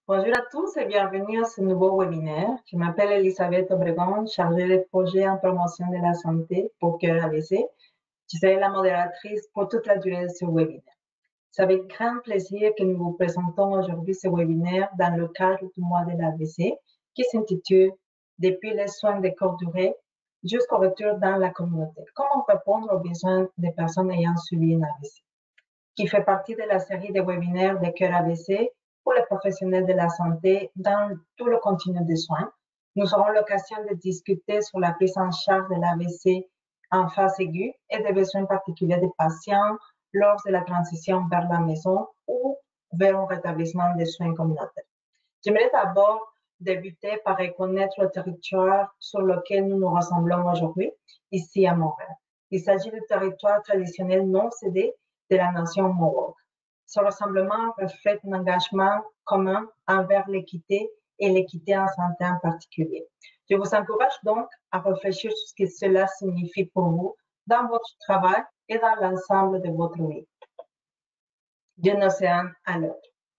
Bonjour à tous et bienvenue à ce nouveau webinaire. Je m'appelle Elisabeth Obregon, chargée de projet en promotion de la santé pour Cœur ABC. Je serai la modératrice pour toute la durée de ce webinaire. C'est avec grand plaisir que nous vous présentons aujourd'hui ce webinaire dans le cadre du mois de l'AVC qui s'intitule « Depuis les soins de courte durée jusqu'au retour dans la communauté. Comment répondre aux besoins des personnes ayant subi une AVC ?» qui fait partie de la série de webinaires de Cœur ABC pour les professionnels de la santé dans tout le continu des soins. Nous aurons l'occasion de discuter sur la prise en charge de l'AVC en phase aiguë et des besoins particuliers des patients lors de la transition vers la maison ou vers un rétablissement des soins communautaires. J'aimerais d'abord débuter par reconnaître le territoire sur lequel nous nous rassemblons aujourd'hui, ici à Montréal. Il s'agit du territoire traditionnel non cédé de la nation Mohawk. Ce rassemblement reflète un engagement commun envers l'équité et l'équité en santé en particulier. Je vous encourage donc à réfléchir sur ce que cela signifie pour vous dans votre travail et dans l'ensemble de votre vie. D'un océan à l'autre.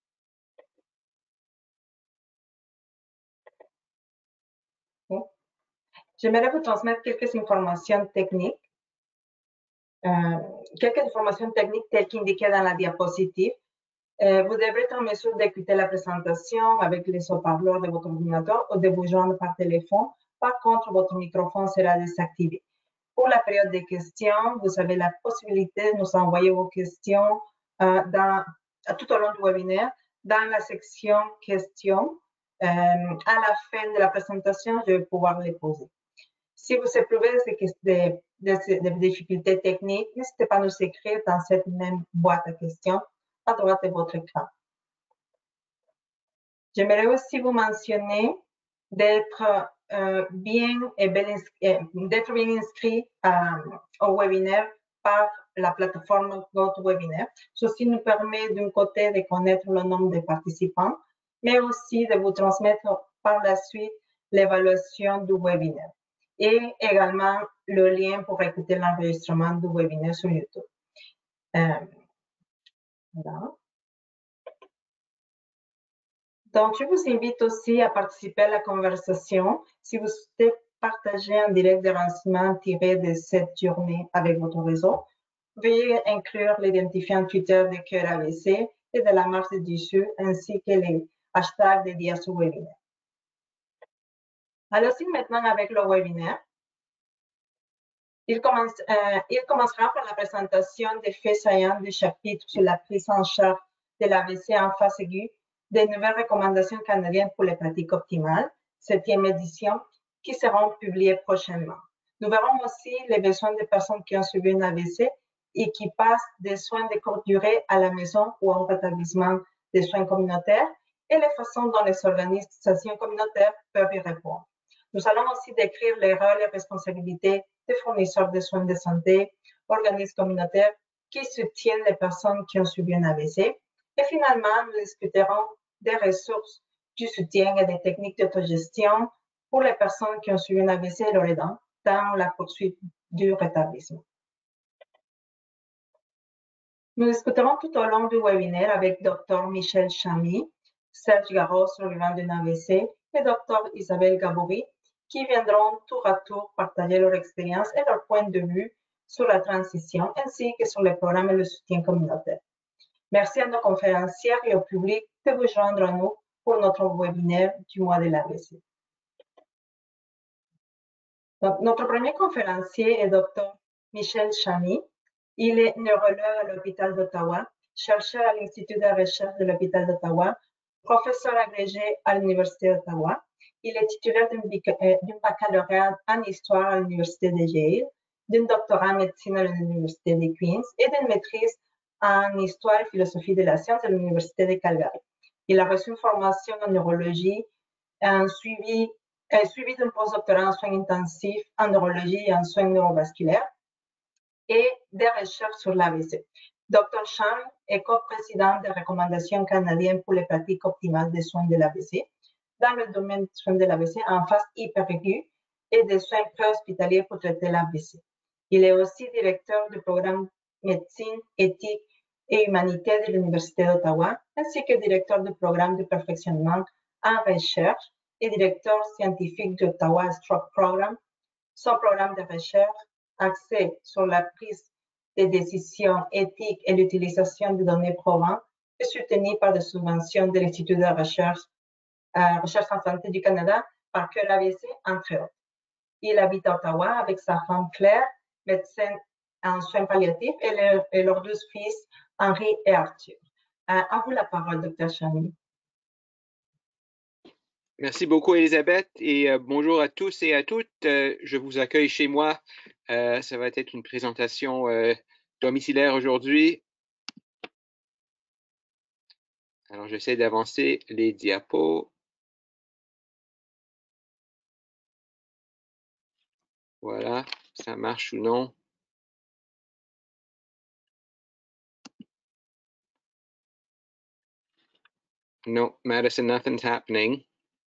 J'aimerais vous transmettre quelques informations techniques. Telles qu'indiquées dans la diapositive. Vous devrez être en mesure d'écouter la présentation avec les haut-parleurs de votre ordinateur ou de vous joindre par téléphone. Par contre, votre microphone sera désactivé. Pour la période des questions, vous avez la possibilité de nous envoyer vos questions tout au long du webinaire dans la section questions. À la fin de la présentation, je vais pouvoir les poser. Si vous éprouvez des difficultés techniques, n'hésitez pas à nous écrire dans cette même boîte à questions à droite de votre écran. J'aimerais aussi vous mentionner d'être bien inscrit au webinaire par la plateforme GoToWebinar. Ceci nous permet d'un côté de connaître le nombre de participants, mais aussi de vous transmettre par la suite l'évaluation du webinaire et également le lien pour écouter l'enregistrement du webinaire sur YouTube. Voilà. Donc, je vous invite aussi à participer à la conversation. Si vous souhaitez partager en direct des renseignements tirés de cette journée avec votre réseau, veuillez inclure l'identifiant Twitter de Cœur ABC et de la marche dessus, ainsi que les hashtags dédiés à ce webinaire. Allons-y maintenant avec le webinaire. Il commencera par la présentation des faits saillants du chapitre sur la prise en charge de l'AVC en phase aiguë, des nouvelles recommandations canadiennes pour les pratiques optimales, 7e édition, qui seront publiées prochainement. Nous verrons aussi les besoins des personnes qui ont subi un AVC et qui passent des soins de courte durée à la maison ou en rétablissement des soins communautaires et les façons dont les organisations communautaires peuvent y répondre. Nous allons aussi décrire les rôles et responsabilités des fournisseurs de soins de santé, organismes communautaires qui soutiennent les personnes qui ont subi un AVC. Et finalement, nous discuterons des ressources du soutien et des techniques d'autogestion pour les personnes qui ont subi un AVC et leurs aidants dans la poursuite du rétablissement. Nous discuterons tout au long du webinaire avec Dr Michel Chamy, Serge Garros, survivant d'un AVC, et Dr Isabelle Gabory, qui viendront tour à tour partager leur expérience et leur point de vue sur la transition, ainsi que sur les programmes et le soutien communautaire. Merci à nos conférencières et au public de vous joindre à nous pour notre webinaire du mois de l'AVC. Notre premier conférencier est Dr Michel Chamy. Il est neurologue à l'hôpital d'Ottawa, chercheur à l'Institut de recherche de l'hôpital d'Ottawa, professeur agrégé à l'Université d'Ottawa. Il est titulaire d'un baccalauréat en histoire à l'Université de Yale, d'un doctorat en médecine à l'Université de Queens et d'une maîtrise en histoire et philosophie de la science à l'Université de Calgary. Il a reçu une formation en neurologie, suivi d'un postdoctorat en soins intensifs, en neurologie et en soins neurovasculaires et des recherches sur l'AVC. Dr Chamy est coprésident des recommandations canadiennes pour les pratiques optimales des soins de l'AVC dans le domaine des soins de l'AVC en phase hyperaiguë et des soins préhospitaliers pour traiter l'AVC. Il est aussi directeur du programme médecine, éthique et humanitaires de l'Université d'Ottawa, ainsi que directeur du programme de perfectionnement en recherche et directeur scientifique de l'Ottawa Stroke Program. Son programme de recherche axé sur la prise de décisions éthiques et l'utilisation des données probantes est soutenu par des subventions de l'Institut de recherche en santé du Canada par Cœur AVC, entre autres. Il habite à Ottawa avec sa femme Claire, médecin en soins palliatifs, et leurs deux fils, Henri et Arthur. À vous la parole, Dr. Chamy. Merci beaucoup, Elisabeth, et bonjour à tous et à toutes. Je vous accueille chez moi. Ça va être une présentation domiciliaire aujourd'hui. Alors, j'essaie d'avancer les diapos. Voilà, ça marche ou non? No, Madison, nothing's happening.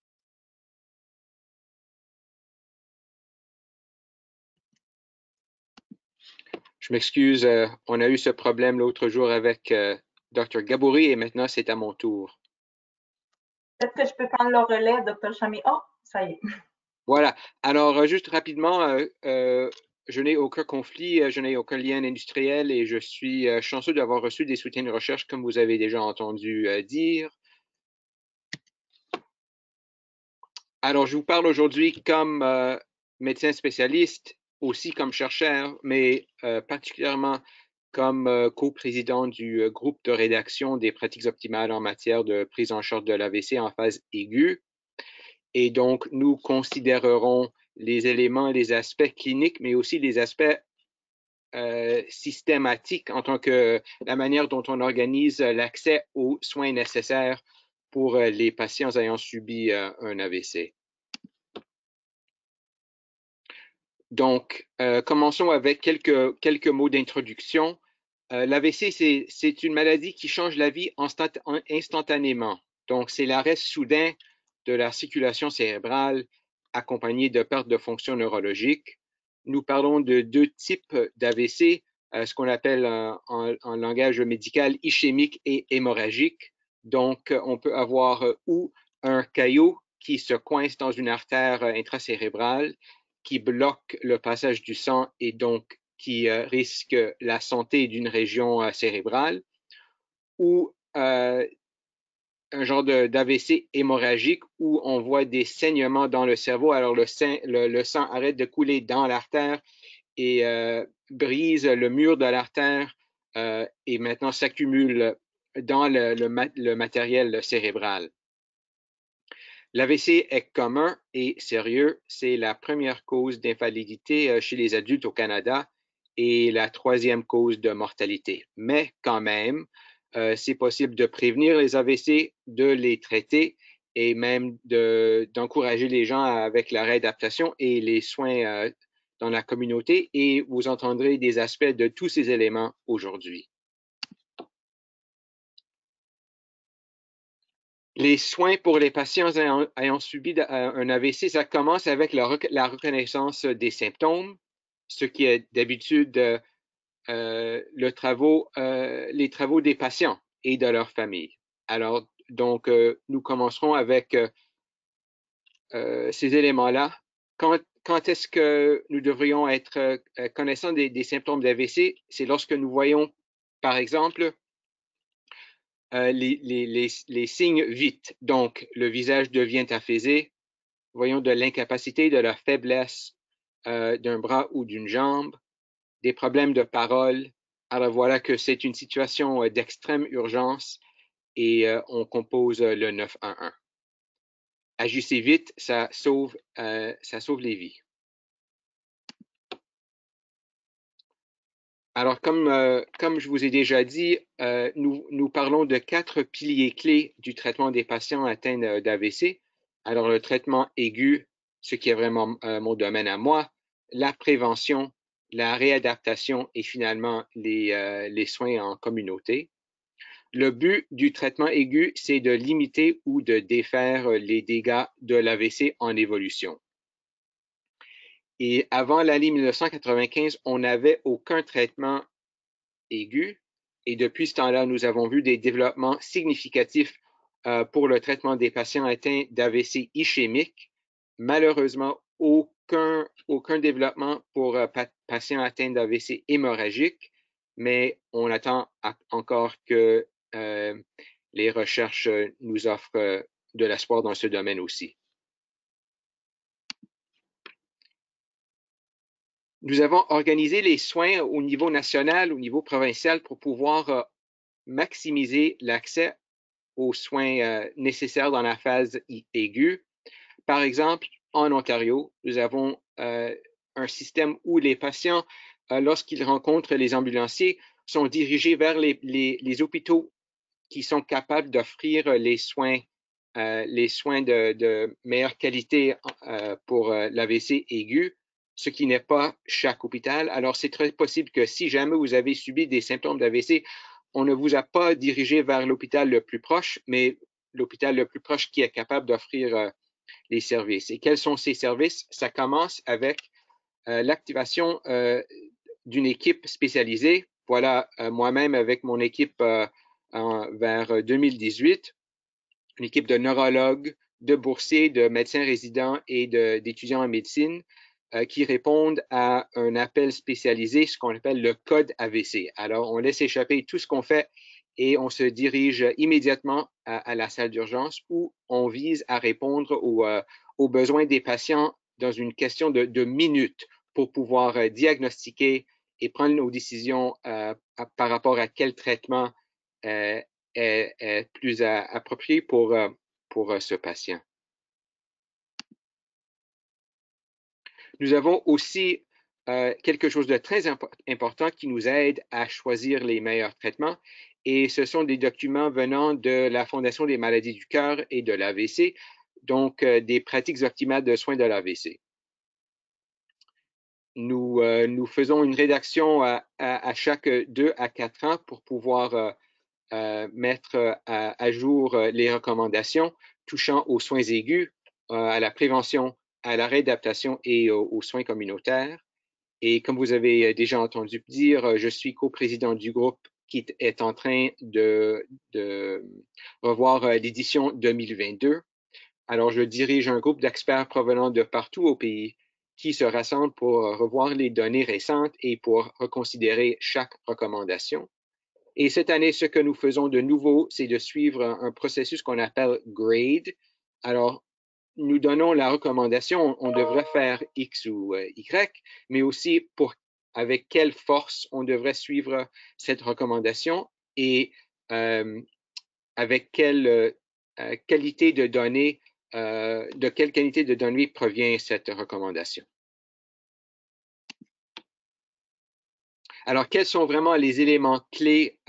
Je m'excuse, on a eu ce problème l'autre jour avec Dr. Gabouri et maintenant c'est à mon tour. Peut-être que je peux prendre le relais, Dr. Chamy. Oh, ça y est. Voilà. Alors, juste rapidement, je n'ai aucun conflit, je n'ai aucun lien industriel et je suis chanceux d'avoir reçu des soutiens de recherche, comme vous avez déjà entendu dire. Alors, je vous parle aujourd'hui comme médecin spécialiste, aussi comme chercheur, mais particulièrement comme coprésident du groupe de rédaction des pratiques optimales en matière de prise en charge de l'AVC en phase aiguë. Et donc, nous considérerons les éléments et les aspects cliniques, mais aussi les aspects systématiques en tant que la manière dont on organise l'accès aux soins nécessaires pour les patients ayant subi un AVC. Donc, commençons avec quelques mots d'introduction. L'AVC, c'est une maladie qui change la vie instantanément. Donc, c'est l'arrêt soudain de la circulation cérébrale accompagné de perte de fonction neurologique. Nous parlons de deux types d'AVC, ce qu'on appelle en langage médical ischémique et hémorragique. Donc, on peut avoir ou un caillot qui se coince dans une artère intracérébrale, qui bloque le passage du sang et donc qui risque la santé d'une région cérébrale, ou un genre d'AVC hémorragique où on voit des saignements dans le cerveau. Alors, le sang arrête de couler dans l'artère et brise le mur de l'artère et maintenant s'accumule dans le matériel cérébral. L'AVC est commun et sérieux. C'est la première cause d'invalidité chez les adultes au Canada et la troisième cause de mortalité. Mais quand même, c'est possible de prévenir les AVC, de les traiter et même d'encourager les gens avec la réadaptation et les soins dans la communauté. Et vous entendrez des aspects de tous ces éléments aujourd'hui. Les soins pour les patients ayant subi un AVC, ça commence avec la reconnaissance des symptômes, ce qui est d'habitude les travaux des patients et de leur famille. Alors, donc, nous commencerons avec ces éléments-là. Quand est-ce que nous devrions être connaissants des symptômes d'AVC? C'est lorsque nous voyons, par exemple, les signes vite. Donc, le visage devient affaissé, voyons de l'incapacité, de la faiblesse d'un bras ou d'une jambe, des problèmes de parole. Alors voilà que c'est une situation d'extrême urgence et on compose le 911. Agissez vite, ça sauve les vies. Alors, comme je vous ai déjà dit, nous parlons de 4 piliers clés du traitement des patients atteints d'AVC. Alors, le traitement aigu, ce qui est vraiment mon domaine à moi, la prévention, la réadaptation et finalement les soins en communauté. Le but du traitement aigu, c'est de limiter ou de défaire les dégâts de l'AVC en évolution. Et avant l'année 1995, on n'avait aucun traitement aigu Et depuis ce temps-là, nous avons vu des développements significatifs pour le traitement des patients atteints d'AVC ischémique. Malheureusement, aucun développement pour patients atteints d'AVC hémorragique, mais on attend encore que les recherches nous offrent de l'espoir dans ce domaine aussi. Nous avons organisé les soins au niveau national, au niveau provincial pour pouvoir maximiser l'accès aux soins nécessaires dans la phase aiguë. Par exemple, en Ontario, nous avons un système où les patients, lorsqu'ils rencontrent les ambulanciers, sont dirigés vers les hôpitaux qui sont capables d'offrir les soins de meilleure qualité pour l'AVC aigu, ce qui n'est pas chaque hôpital. Alors, c'est très possible que si jamais vous avez subi des symptômes d'AVC, on ne vous a pas dirigé vers l'hôpital le plus proche, mais l'hôpital le plus proche qui est capable d'offrir les services. Et quels sont ces services? Ça commence avec l'activation d'une équipe spécialisée. Voilà, moi-même avec mon équipe vers 2018, une équipe de neurologues, de boursiers, de médecins résidents et d'étudiants en médecine qui répondent à un appel spécialisé, ce qu'on appelle le code AVC. Alors, on laisse échapper tout ce qu'on fait et on se dirige immédiatement à la salle d'urgence où on vise à répondre aux besoins des patients dans une question de minutes pour pouvoir diagnostiquer et prendre nos décisions par rapport à quel traitement est plus approprié pour ce patient. Nous avons aussi quelque chose de très important qui nous aide à choisir les meilleurs traitements et ce sont des documents venant de la Fondation des maladies du cœur et de l'AVC, donc des pratiques optimales de soins de l'AVC. Nous faisons une rédaction à chaque 2 à 4 ans pour pouvoir mettre à jour les recommandations touchant aux soins aigus, à la prévention, à la réadaptation et aux soins communautaires. Et comme vous avez déjà entendu dire, je suis coprésident du groupe qui est en train de revoir l'édition 2022. Alors, je dirige un groupe d'experts provenant de partout au pays qui se rassemblent pour revoir les données récentes et pour reconsidérer chaque recommandation. Et cette année, ce que nous faisons de nouveau, c'est de suivre un processus qu'on appelle GRADE. Alors, nous donnons la recommandation, on devrait faire X ou Y, mais aussi avec quelle force on devrait suivre cette recommandation et avec quelle qualité de données, de quelle qualité de données provient cette recommandation. Alors, quels sont vraiment les éléments clés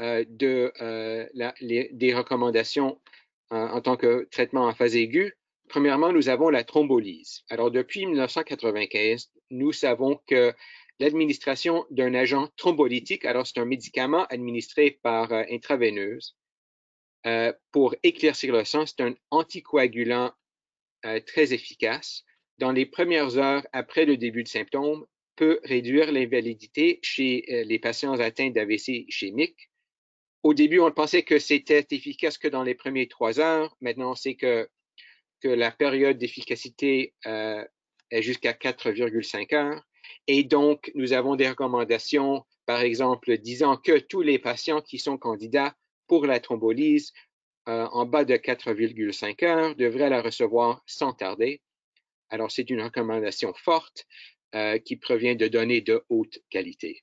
des recommandations en tant que traitement en phase aiguë? Premièrement, nous avons la thrombolyse. Alors, depuis 1995, nous savons que l'administration d'un agent thrombolytique, alors c'est un médicament administré par intraveineuse, pour éclaircir le sang, c'est un anticoagulant très efficace. Dans les premières heures après le début de symptômes, peut réduire l'invalidité chez les patients atteints d'AVC ischémique. Au début, on pensait que c'était efficace que dans les premières 3 heures. Maintenant, on sait que la période d'efficacité est jusqu'à 4,5 heures. Et donc, nous avons des recommandations, par exemple, disant que tous les patients qui sont candidats pour la thrombolyse en bas de 4,5 heures devraient la recevoir sans tarder. Alors, c'est une recommandation forte qui provient de données de haute qualité.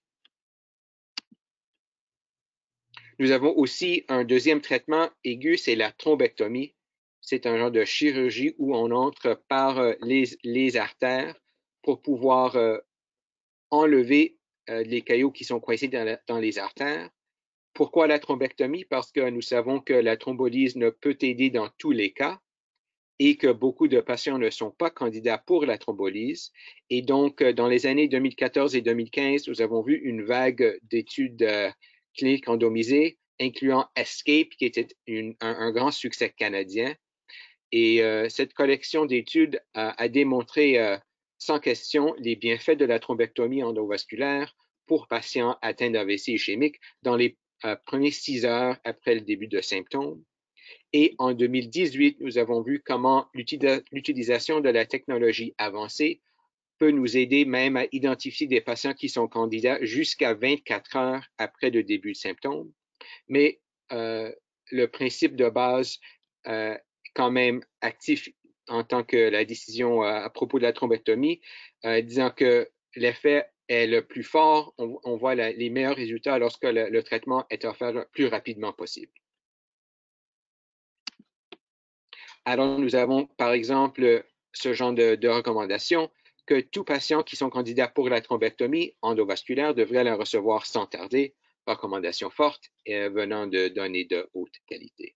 Nous avons aussi un deuxième traitement aigu, c'est la thrombectomie. C'est un genre de chirurgie où on entre par les artères pour pouvoir enlever les caillots qui sont coincés dans les artères. Pourquoi la thrombectomie? Parce que nous savons que la thrombolyse ne peut aider dans tous les cas et que beaucoup de patients ne sont pas candidats pour la thrombolyse. Et donc, dans les années 2014 et 2015, nous avons vu une vague d'études cliniques randomisées, incluant ESCAPE, qui était un grand succès canadien. Et cette collection d'études a démontré sans question les bienfaits de la thrombectomie endovasculaire pour patients atteints d'AVC ischémique dans les premières 6 heures après le début de symptômes. Et en 2018, nous avons vu comment l'utilisation de la technologie avancée peut nous aider même à identifier des patients qui sont candidats jusqu'à 24 heures après le début de symptômes. Mais le principe de base est quand même actif en tant que la décision à propos de la thrombectomie, disant que l'effet est le plus fort, on voit les meilleurs résultats lorsque le traitement est offert le plus rapidement possible. Alors, nous avons, par exemple, ce genre de recommandations que tous patients qui sont candidats pour la thrombectomie endovasculaire devraient la recevoir sans tarder, recommandation forte venant de données de haute qualité.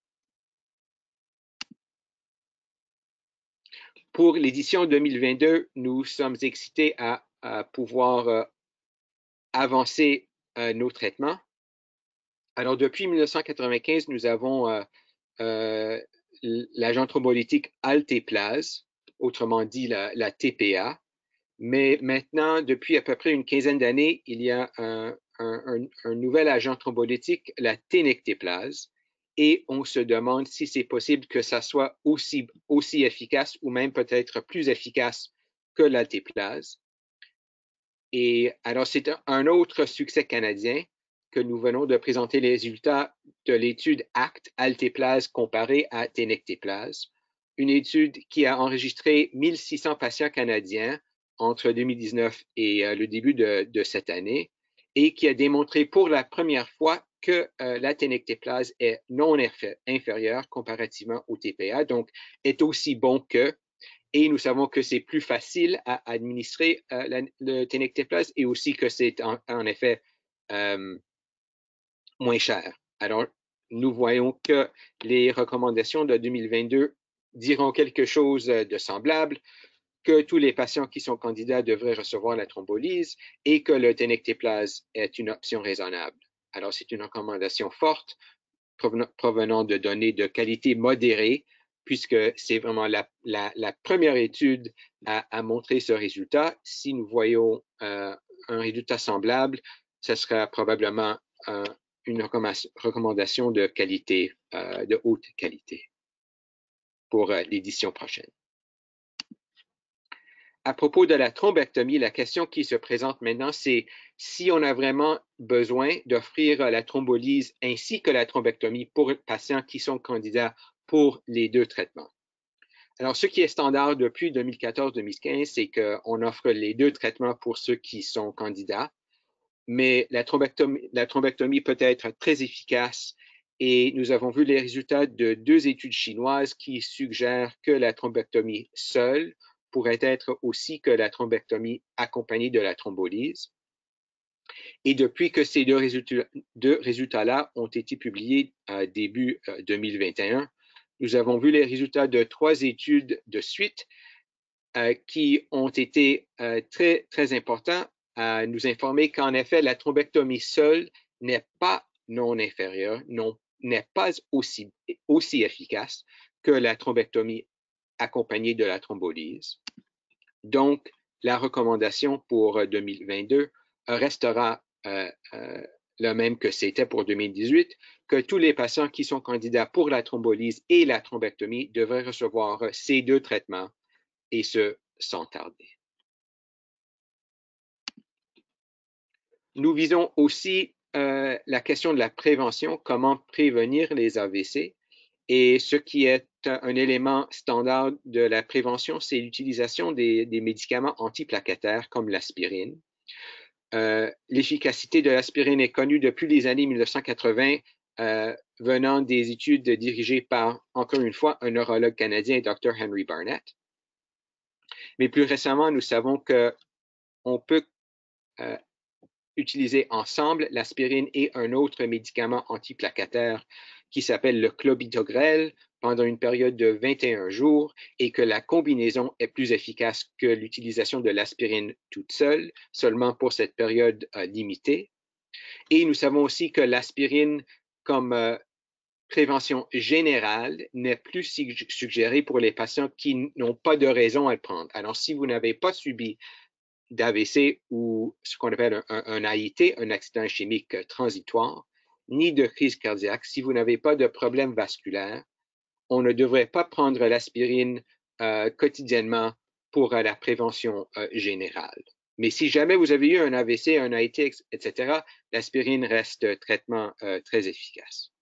Pour l'édition 2022, nous sommes excités à pouvoir avancer nos traitements. Alors, depuis 1995, nous avons l'agent thrombolytique altéplase, autrement dit la TPA. Mais maintenant, depuis à peu près une quinzaine d'années, il y a un nouvel agent thrombolytique, la ténectéplase, et on se demande si c'est possible que ça soit aussi efficace ou même peut-être plus efficace que l'altéplase. Et alors, c'est un autre succès canadien que nous venons de présenter les résultats de l'étude ACT altéplase comparée à ténectéplase, une étude qui a enregistré 1600 patients canadiens entre 2019 et le début de cette année et qui a démontré pour la première fois que la ténectéplase est non inférieure comparativement au TPA, donc est aussi bon que, et nous savons que c'est plus facile à administrer le ténectéplase et aussi que c'est en effet moins cher. Alors, nous voyons que les recommandations de 2022 diront quelque chose de semblable, que tous les patients qui sont candidats devraient recevoir la thrombolyse et que le ténectéplase est une option raisonnable. Alors, c'est une recommandation forte provenant de données de qualité modérée, puisque c'est vraiment la première étude à montrer ce résultat. Si nous voyons un résultat semblable, ce sera probablement une recommandation de qualité, de haute qualité pour l'édition prochaine. À propos de la thrombectomie, la question qui se présente maintenant, c'est si on a vraiment besoin d'offrir la thrombolyse ainsi que la thrombectomie pour les patients qui sont candidats pour les deux traitements. Alors, ce qui est standard depuis 2014-2015, c'est qu'on offre les deux traitements pour ceux qui sont candidats, mais la thrombectomie peut être très efficace et nous avons vu les résultats de 2 études chinoises qui suggèrent que la thrombectomie seule pourrait être aussi que la thrombectomie accompagnée de la thrombolyse. Et depuis que ces deux résultats-là ont été publiés début 2021, nous avons vu les résultats de 3 études de suite qui ont été très, très importants à nous informer qu'en effet, la thrombectomie seule n'est pas non inférieure, n'est pas aussi efficace que la thrombectomie accompagnée de la thrombolyse. Donc, la recommandation pour 2022 restera le même que c'était pour 2018, que tous les patients qui sont candidats pour la thrombolyse et la thrombectomie devraient recevoir ces deux traitements et ce, sans tarder. Nous visons aussi la question de la prévention, comment prévenir les AVC. Et ce qui est un élément standard de la prévention, c'est l'utilisation des médicaments antiplaquettaires comme l'aspirine. L'efficacité de l'aspirine est connue depuis les années 1980, venant des études dirigées par, encore une fois, un neurologue canadien, Dr. Henry Barnett. Mais plus récemment, nous savons qu'on peut utiliser ensemble l'aspirine et un autre médicament antiplaquettaire qui s'appelle le clopidogrel pendant une période de 21 jours et que la combinaison est plus efficace que l'utilisation de l'aspirine toute seule, seulement pour cette période limitée. Et nous savons aussi que l'aspirine comme prévention générale n'est plus suggérée pour les patients qui n'ont pas de raison à le prendre. Alors, si vous n'avez pas subi d'AVC ou ce qu'on appelle un AIT, un accident ischémique transitoire, ni de crise cardiaque si vous n'avez pas de problème vasculaire. On ne devrait pas prendre l'aspirine quotidiennement pour la prévention générale. Mais si jamais vous avez eu un AVC, un AIT, etc., l'aspirine reste un traitement très efficace.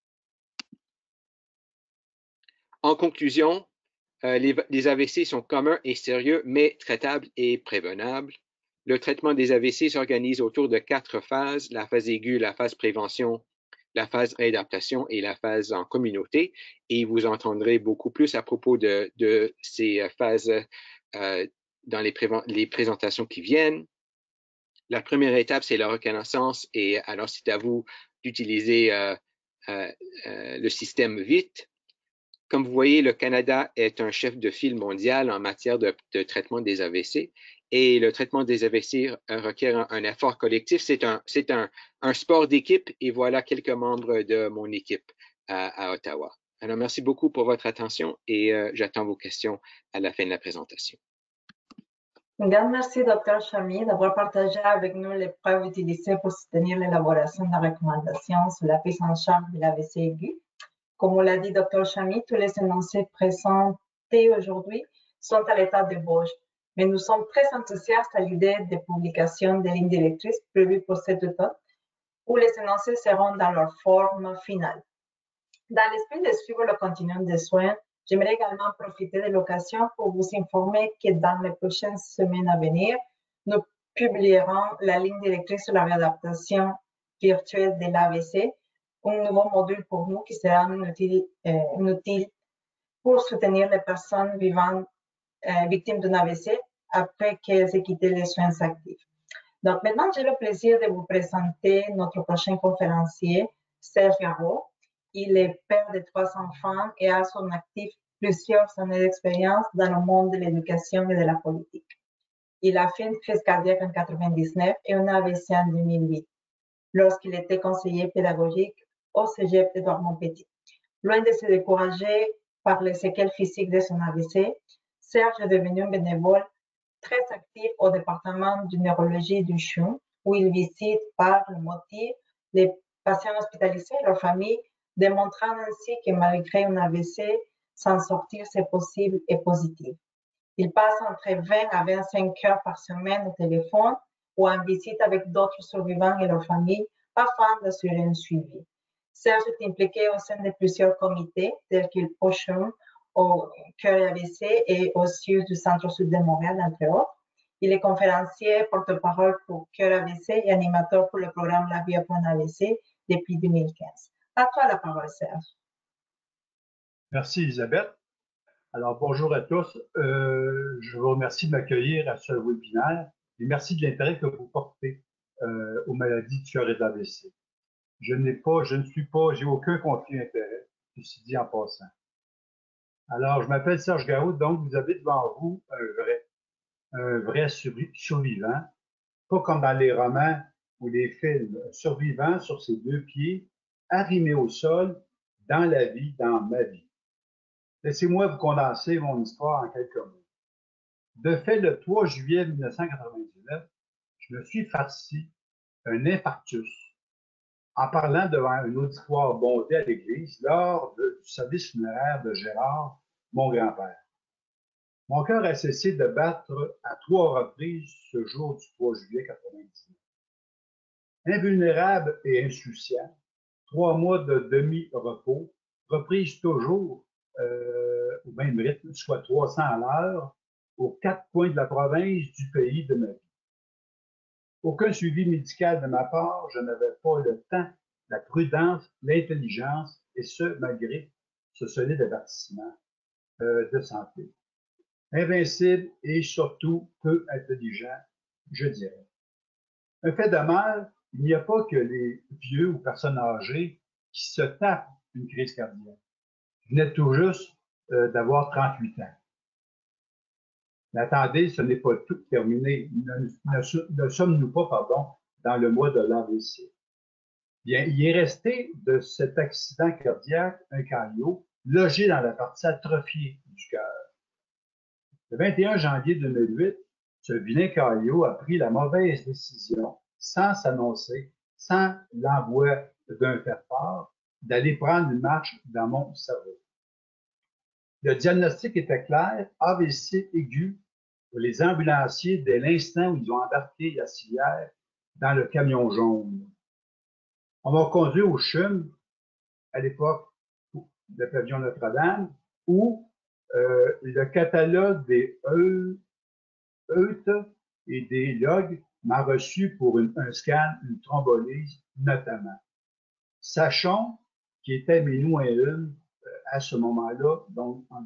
En conclusion, les AVC sont communs et sérieux, mais traitables et prévenables. Le traitement des AVC s'organise autour de 4 phases, la phase aiguë, la phase prévention, la phase réadaptation et la phase en communauté. Et vous entendrez beaucoup plus à propos de ces phases dans les présentations qui viennent. La première étape, c'est la reconnaissance, et alors c'est à vous d'utiliser le système VIT. Comme vous voyez, le Canada est un chef de file mondial en matière de traitement des AVC, et le traitement des AVC requiert un effort collectif. C'est un sport d'équipe, et voilà quelques membres de mon équipe à Ottawa. Alors, merci beaucoup pour votre attention, et j'attends vos questions à la fin de la présentation. Un grand merci, Dr. Chamy, d'avoir partagé avec nous les preuves utilisées pour soutenir l'élaboration de la recommandation sur la prise en charge de l'AVC aigu. Comme l'a dit Dr. Chamy, tous les énoncés présentés aujourd'hui sont à l'état d'ébauche, mais nous sommes très enthousiastes à l'idée de publication des lignes directrices prévues pour cet automne, où les énoncés seront dans leur forme finale. Dans l'esprit de suivre le continuum des soins, j'aimerais également profiter de l'occasion pour vous informer que dans les prochaines semaines à venir, nous publierons la ligne directrice sur la réadaptation virtuelle de l'AVC, un nouveau module pour nous qui sera utile pour soutenir les personnes victimes d'un AVC après qu'elles aient quitté les soins actifs. Donc maintenant, j'ai le plaisir de vous présenter notre prochain conférencier, Serge Garot. Il est père de 3 enfants et a à son actif plusieurs années d'expérience dans le monde de l'éducation et de la politique. Il a fait une crise cardiaque en 1999 et un AVC en 2008, lorsqu'il était conseiller pédagogique au Cégep d'Édouard-Montpetit. Loin de se décourager par les séquelles physiques de son AVC, Serge est devenu un bénévole très actif au département de neurologie du CHUM, où il visite par le motif les patients hospitalisés et leurs familles, démontrant ainsi que malgré un AVC, s'en sortir c'est possible et positif. Il passe entre 20 à 25 heures par semaine au téléphone ou en visite avec d'autres survivants et leurs familles afin d'assurer un suivi. Serge est impliqué au sein de plusieurs comités tels que le POCHUM, au Cœur AVC et au CIUS du Centre-Sud de Montréal, entre autres. Il est conférencier, porte-parole pour Cœur AVC et animateur pour le programme La Vie après un AVC depuis 2015. À toi la parole, Serge. Merci, Elisabeth. Alors, bonjour à tous. Je vous remercie de m'accueillir à ce webinaire et merci de l'intérêt que vous portez aux maladies du cœur et de l'AVC. J'ai aucun conflit d'intérêt, ceci dit en passant. Alors, je m'appelle Serge Garot, donc vous avez devant vous un vrai survivant, pas comme dans les romans ou les films, un survivant sur ses 2 pieds, arrimé au sol, dans la vie, dans ma vie. Laissez-moi vous condenser mon histoire en quelques mots. De fait, le 3 juillet 1999, je me suis farci un infarctus en parlant devant un auditoire bondé à l'église lors du service funéraire de Gérard, mon grand-père. Mon cœur a cessé de battre à 3 reprises ce jour du 3 juillet 1999. Invulnérable et insouciant, 3 mois de demi-repos, reprise toujours au même rythme, soit 300 à l'heure, aux 4 coins de la province du pays de ma vie. Aucun suivi médical de ma part, je n'avais pas le temps, la prudence, l'intelligence, et ce, malgré ce solide avertissement de santé. Invincible et surtout peu intelligent, je dirais. Un fait de mal, il n'y a pas que les vieux ou personnes âgées qui se tapent une crise cardiaque. Je venais tout juste d'avoir 38 ans. Mais attendez, ce n'est pas tout terminé. Ne sommes-nous pas, dans le mois de l'AVC. Bien, il est resté de cet accident cardiaque un caillot logé dans la partie atrophiée du cœur. Le 21 janvier 2008, ce vilain caillot a pris la mauvaise décision, sans s'annoncer, sans l'envoi d'un faire-part, d'aller prendre une marche dans mon cerveau. Le diagnostic était clair, AVC aigu pour les ambulanciers dès l'instant où ils ont embarqué la civière dans le camion jaune. On m'a conduit au CHUM, à l'époque, le pavillon Notre-Dame, où le catalogue des EUT et des logs m'a reçu pour un scan, une thrombolyse notamment. Sachons qui était mes nous et une à ce moment-là, donc en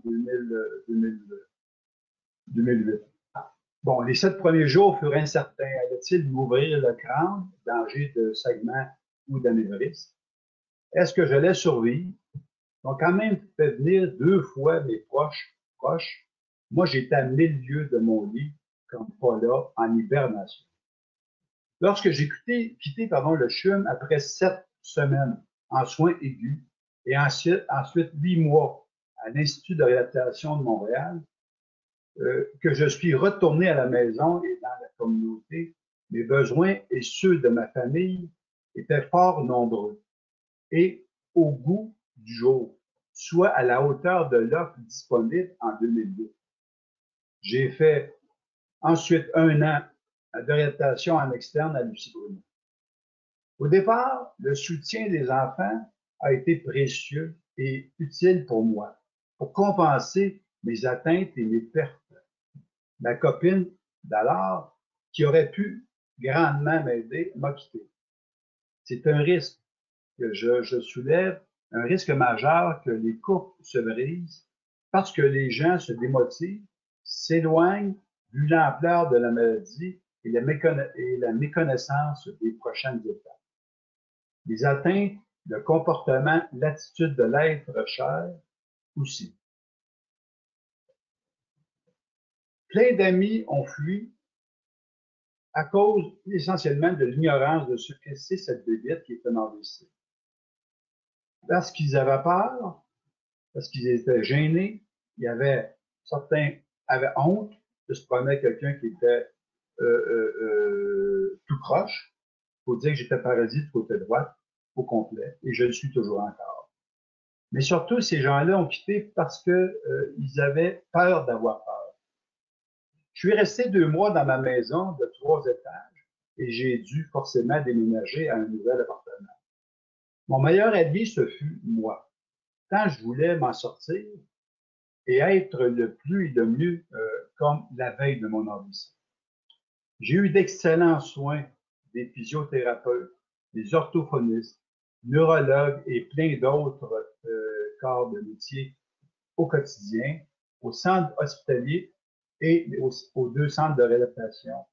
2008. Bon, les 7 premiers jours furent incertains. Allait-il m'ouvrir le crâne, danger de segment ou d'anévrisme? Est-ce que j'allais survivre? Ils ont quand même fait venir 2 fois mes proches. Moi, j'étais à 1000 lieues de mon lit, comme pas là, en hibernation. Lorsque j'ai quitté le CHUM après 7 semaines en soins aigus et ensuite 8 mois à l'Institut de réadaptation de Montréal, que je suis retourné à la maison et dans la communauté, mes besoins et ceux de ma famille étaient fort nombreux et au goût du jour, soit à la hauteur de l'offre disponible en 2002. J'ai fait ensuite 1 an de réadaptation en externe à Lucie Bruno. Au départ, le soutien des enfants a été précieux et utile pour moi, pour compenser mes atteintes et mes pertes. Ma copine d'alors, qui aurait pu grandement m'aider, m'a quitté. C'est un risque que je soulève, un risque majeur que les couples se brisent parce que les gens se démotivent, s'éloignent vu l'ampleur de la maladie et la méconnaissance des prochaines étapes. Les atteintes de comportement, l'attitude de l'être cher aussi. Plein d'amis ont fui à cause essentiellement de l'ignorance de ce que c'est cette bébête qui est un AVC. Parce qu'ils avaient peur, parce qu'ils étaient gênés, certains avaient honte de se promener avec quelqu'un qui était tout croche. Il faut dire que j'étais paralysé du côté droit au complet, et je le suis toujours encore. Mais surtout, ces gens-là ont quitté parce qu'ils avaient peur d'avoir peur. Je suis resté 2 mois dans ma maison de 3 étages et j'ai dû forcément déménager à un nouvel appartement. Mon meilleur allié, ce fut moi. Tant je voulais m'en sortir et être le plus et le mieux comme la veille de mon AVC. J'ai eu d'excellents soins des physiothérapeutes, des orthophonistes, neurologues et plein d'autres corps de métier au quotidien, au centre hospitalier et aux 2 centres de réadaptation,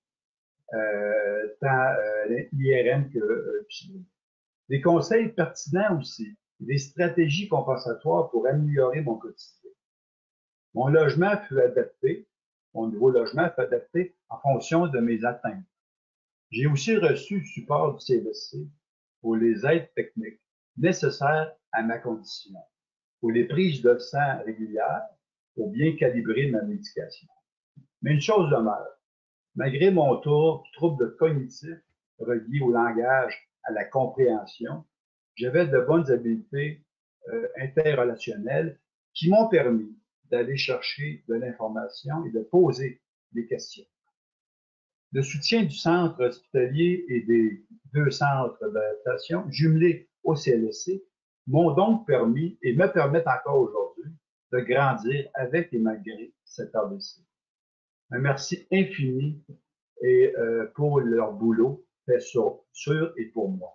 tant l'IRM que Psy. Des conseils pertinents aussi, des stratégies compensatoires pour améliorer mon quotidien. Mon logement fut adapté, mon nouveau logement fut adapté en fonction de mes atteintes. J'ai aussi reçu le support du CLSC pour les aides techniques nécessaires à ma condition, pour les prises de sang régulières, pour bien calibrer ma médication. Mais une chose demeure, malgré mon trouble cognitif relié au langage, à la compréhension, j'avais de bonnes habiletés interrelationnelles qui m'ont permis d'aller chercher de l'information et de poser des questions. Le soutien du centre hospitalier et des 2 centres d'adaptation jumelés au CLSC m'ont donc permis et me permettent encore aujourd'hui de grandir avec et malgré cet AVC. Un merci infini pour leur boulot fait sur et pour moi.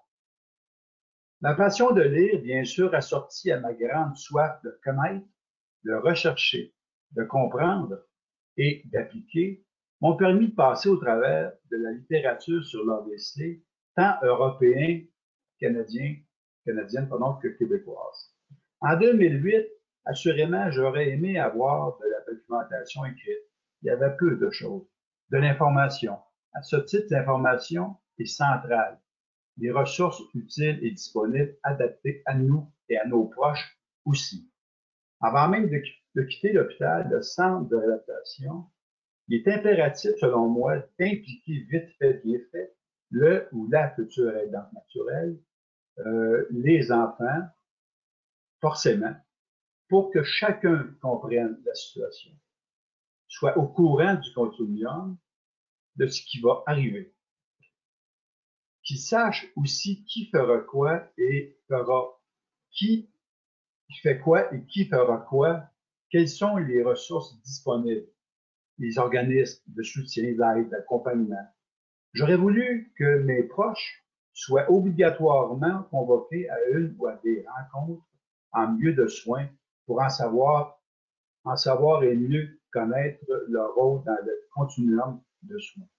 Ma passion de lire, bien sûr, assortie à ma grande soif de connaître, de rechercher, de comprendre et d'appliquer, m'ont permis de passer au travers de la littérature sur l'AVC, tant canadienne que québécoise. En 2008, assurément, j'aurais aimé avoir de la documentation écrite. Il y avait peu de choses. De l'information. À ce titre, l'information est centrale. Les ressources utiles et disponibles adaptées à nous et à nos proches aussi. Avant même de quitter l'hôpital, le centre de réadaptation, il est impératif, selon moi, d'impliquer vite fait, bien fait, le ou la future aidante naturelle les enfants, forcément, pour que chacun comprenne la situation, soit au courant du continuum de ce qui va arriver, qu'il sache aussi qui fera quoi et fera qui fait quoi et qui fera quoi, quelles sont les ressources disponibles, les organismes de soutien, d'aide, d'accompagnement. J'aurais voulu que mes proches soient obligatoirement convoqués à une ou à des rencontres en milieu de soins pour en savoir et mieux connaître leur rôle dans le continuum de soins.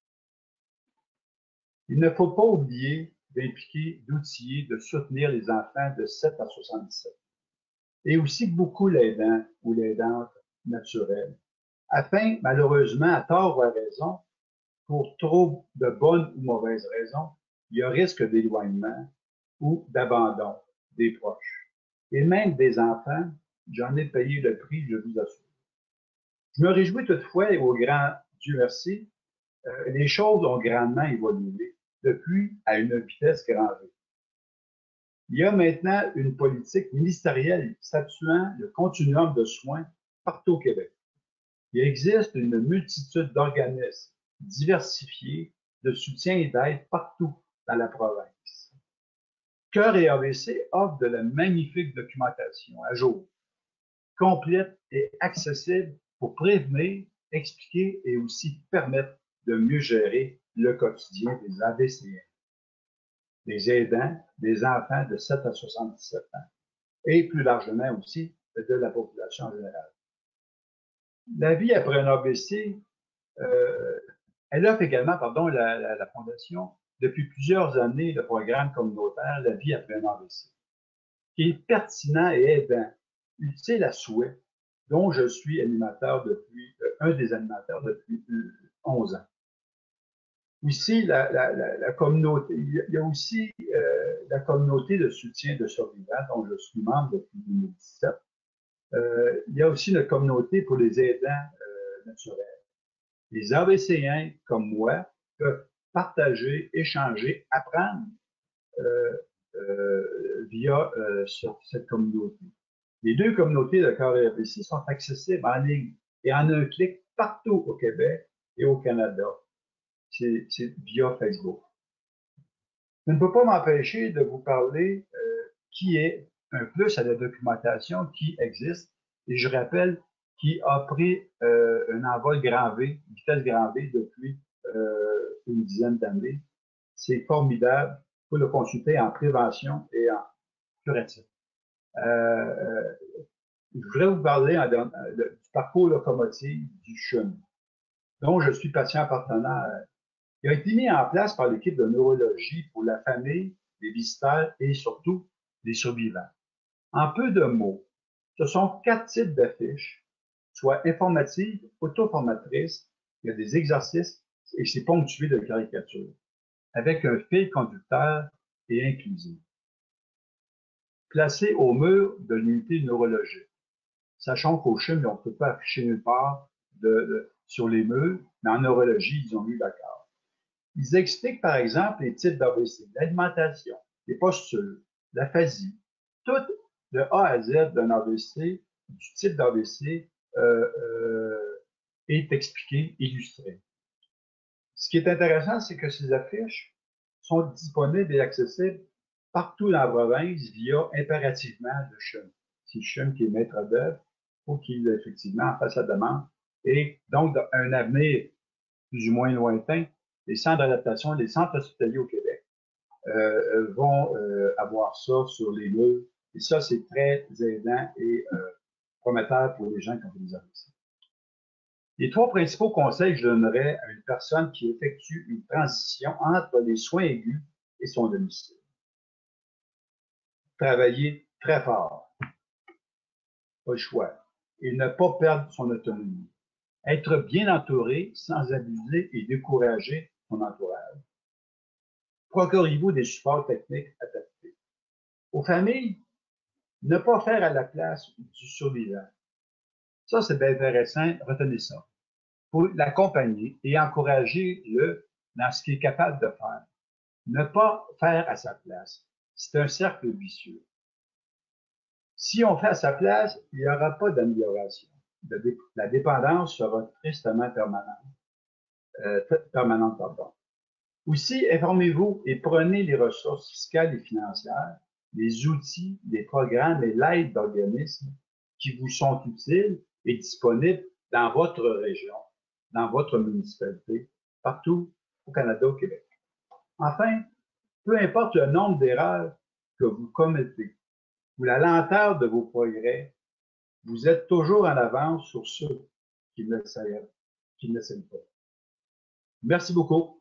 Il ne faut pas oublier d'impliquer, d'outiller, de soutenir les enfants de 7 à 77 et aussi beaucoup l'aidant ou l'aidante naturelle, afin, malheureusement, à tort ou à raison, pour trop de bonnes ou mauvaises raisons, il y a risque d'éloignement ou d'abandon des proches. Et même des enfants, j'en ai payé le prix, je vous assure. Je me réjouis toutefois, et au grand Dieu merci, les choses ont grandement évolué depuis à une vitesse grand V. Il y a maintenant une politique ministérielle statuant le continuum de soins partout au Québec. Il existe une multitude d'organismes diversifiés de soutien et d'aide partout dans la province. Cœur et AVC offrent de la magnifique documentation à jour, complète et accessible pour prévenir, expliquer et aussi permettre de mieux gérer le quotidien des AVCN, des aidants, des enfants de 7 à 77 ans et plus largement aussi de la population générale. La vie après un AVC, elle offre également, la Fondation, depuis plusieurs années, le programme communautaire La vie après un AVC, qui est pertinent et aidant, utile à souhait, dont je suis un des animateurs depuis 11 ans. Ici, la communauté, il y a aussi la communauté de soutien de survivants, dont je suis membre depuis 2017. Il y a aussi une communauté pour les aidants naturels. Les AVCiens, comme moi, peuvent partager, échanger, apprendre via cette communauté. Les deux communautés de Cœur et AVC sont accessibles en ligne et en un clic partout au Québec et au Canada. C'est via Facebook. Je ne peux pas m'empêcher de vous parler qui est un plus à la documentation qui existe. Et je rappelle qui a pris un envol grand V, vitesse grand V depuis une dizaine d'années. C'est formidable. Il faut le consulter en prévention et en curatif. Je voudrais vous parler du parcours locomotive du CHUM, dont je suis patient partenaire. Il a été mis en place par l'équipe de neurologie pour la famille, les visiteurs et surtout les survivants. En peu de mots, ce sont 4 types d'affiches, soit informatives, auto-formatrices, il y a des exercices et c'est ponctué de caricatures, avec un fil conducteur et inclusif. Placé au mur de l'unité neurologique, sachant qu'au CHUM, on ne peut pas afficher nulle part sur les murs, mais en neurologie, ils ont eu d'accord. Ils expliquent, par exemple, les types d'AVC, l'alimentation, les postures, l'aphasie, tout de A à Z d'un AVC, du type d'AVC, est expliqué, illustré. Ce qui est intéressant, c'est que ces affiches sont disponibles et accessibles partout dans la province via impérativement le CHUM. C'est le CHUM qui est maître d'œuvre pour qu'il, effectivement, fasse la demande. Et donc, dans un avenir plus ou moins lointain, les centres d'adaptation, les centres hospitaliers au Québec vont avoir ça sur les murs. Et ça, c'est très aidant et prometteur pour les gens qui ont des AVC. Les 3 principaux conseils que je donnerais à une personne qui effectue une transition entre les soins aigus et son domicile. Travailler très fort, pas le choix, et ne pas perdre son autonomie. Être bien entouré sans abuser et décourager son entourage. Procurez-vous des supports techniques adaptés. Aux familles, ne pas faire à la place du survivant. Ça, c'est bien intéressant, retenez ça. Pour l'accompagner et encourager-le dans ce qu'il est capable de faire. Ne pas faire à sa place. C'est un cercle vicieux. Si on fait à sa place, il n'y aura pas d'amélioration. La dépendance sera tristement permanente. Aussi, informez-vous et prenez les ressources fiscales et financières, les outils, les programmes et l'aide d'organismes qui vous sont utiles et disponibles dans votre région, dans votre municipalité, partout au Canada, au Québec. Enfin, peu importe le nombre d'erreurs que vous commettez ou la lenteur de vos progrès, vous êtes toujours en avance sur ceux qui ne savent pas. Merci beaucoup.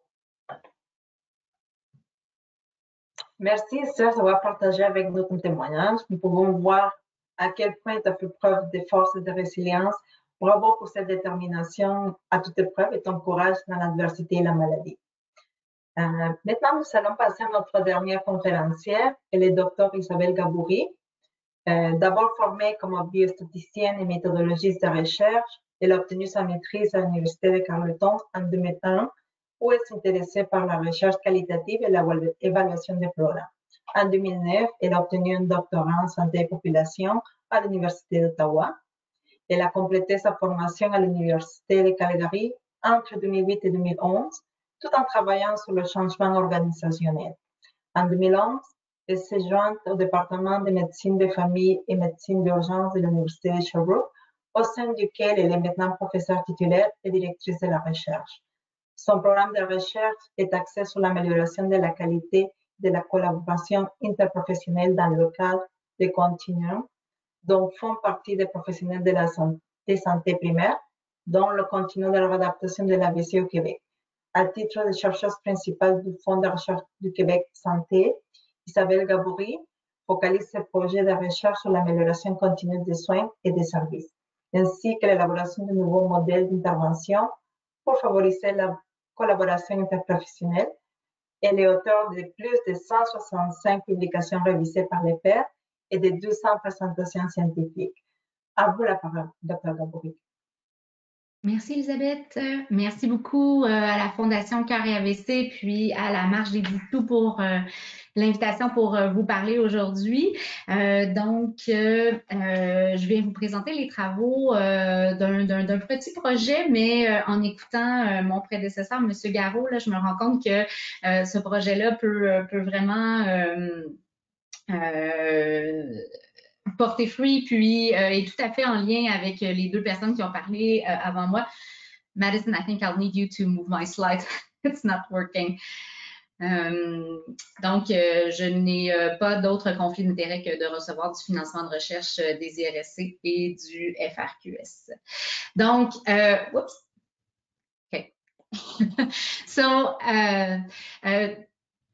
Merci, Serge, d'avoir partagé avec nous ton témoignage. Nous pouvons voir à quel point tu as fait preuve de force et de résilience. Bravo pour cette détermination à toute épreuve et ton courage dans l'adversité et la maladie. Maintenant, nous allons passer à notre dernière conférencière. Elle est Dr. Isabelle Gaboury. D'abord formée comme biostatisticienne et méthodologiste de recherche, elle a obtenu sa maîtrise à l'Université de Carleton en 2001, où elle s'intéressait par la recherche qualitative et l'évaluation des programmes. En 2009, elle a obtenu un doctorat en santé et population à l'Université d'Ottawa. Elle a complété sa formation à l'Université de Calgary entre 2008 et 2011, tout en travaillant sur le changement organisationnel. En 2011, elle s'est jointe au département de médecine de famille et médecine d'urgence de l'Université de Sherbrooke, au sein duquel elle est maintenant professeure titulaire et directrice de la recherche. Son programme de recherche est axé sur l'amélioration de la qualité de la collaboration interprofessionnelle dans le cadre des continuums, dont font partie des professionnels de la santé primaire, dont le continuum de la réadaptation de l'AVC au Québec. À titre de chercheuse principale du Fonds de recherche du Québec Santé, Isabelle Gaboury focalise ses projets de recherche sur l'amélioration continue des soins et des services, ainsi que l'élaboration de nouveaux modèles d'intervention pour favoriser la collaboration interprofessionnelle. Elle est auteure de plus de 165 publications révisées par les pairs et de 200 présentations scientifiques. À vous la parole, Dr. Gaboury. Merci Elisabeth. Merci beaucoup à la Fondation Cœur et AVC puis à la Marche des Bouteaux pour l'invitation pour vous parler aujourd'hui. Je vais vous présenter les travaux d'un petit projet, mais en écoutant mon prédécesseur, M. Garot, là, je me rends compte que ce projet-là peut vraiment porter fruit, puis est tout à fait en lien avec les deux personnes qui ont parlé avant moi. Madison, I think I'll need you to move my slides. It's not working. Je n'ai pas d'autre conflit d'intérêt que de recevoir du financement de recherche des IRSC et du FRQS. Donc, whoops. OK. So, okay,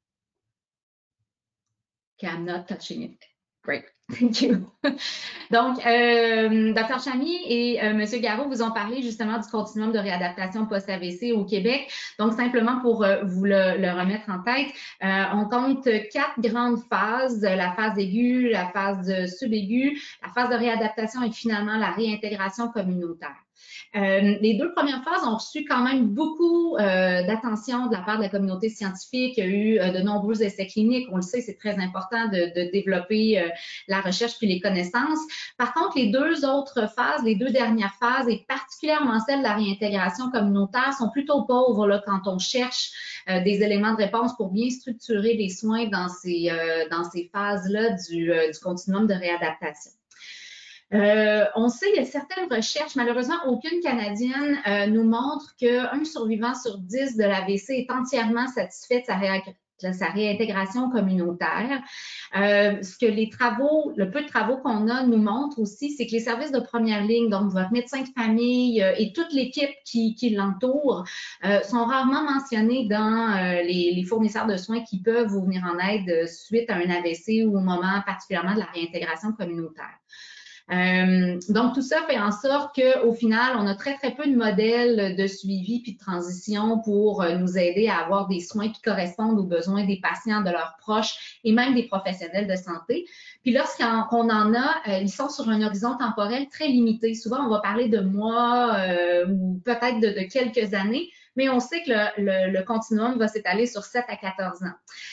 I'm not touching it. Great. Thank you. Donc, Dr. Chamy et M. Garot vous ont parlé justement du continuum de réadaptation post-AVC au Québec. Donc, simplement pour vous le remettre en tête, on compte 4 grandes phases, la phase aiguë, la phase subaiguë, la phase de réadaptation et finalement la réintégration communautaire. Les 2 premières phases ont reçu quand même beaucoup d'attention de la part de la communauté scientifique. Il y a eu de nombreux essais cliniques. On le sait, c'est très important de développer la recherche puis les connaissances. Par contre, les 2 autres phases, les 2 dernières phases, et particulièrement celle de la réintégration communautaire, sont plutôt pauvres là, quand on cherche des éléments de réponse pour bien structurer les soins dans ces phases-là du continuum de réadaptation. On sait qu'il y a certaines recherches, malheureusement aucune canadienne nous montre qu'un survivant sur 10 de l'AVC est entièrement satisfait de sa réintégration communautaire. Ce que le peu de travaux qu'on a nous montrent aussi, c'est que les services de première ligne, donc votre médecin de famille et toute l'équipe qui l'entoure, sont rarement mentionnés dans les fournisseurs de soins qui peuvent vous venir en aide suite à un AVC ou au moment particulièrement de la réintégration communautaire. Donc, tout ça fait en sorte qu'au final, on a très, très peu de modèles de suivi puis de transition pour nous aider à avoir des soins qui correspondent aux besoins des patients, de leurs proches et même des professionnels de santé. Puis lorsqu'on en a, ils sont sur un horizon temporel très limité. Souvent, on va parler de mois ou peut-être de quelques années, mais on sait que le continuum va s'étaler sur 7 à 14 ans.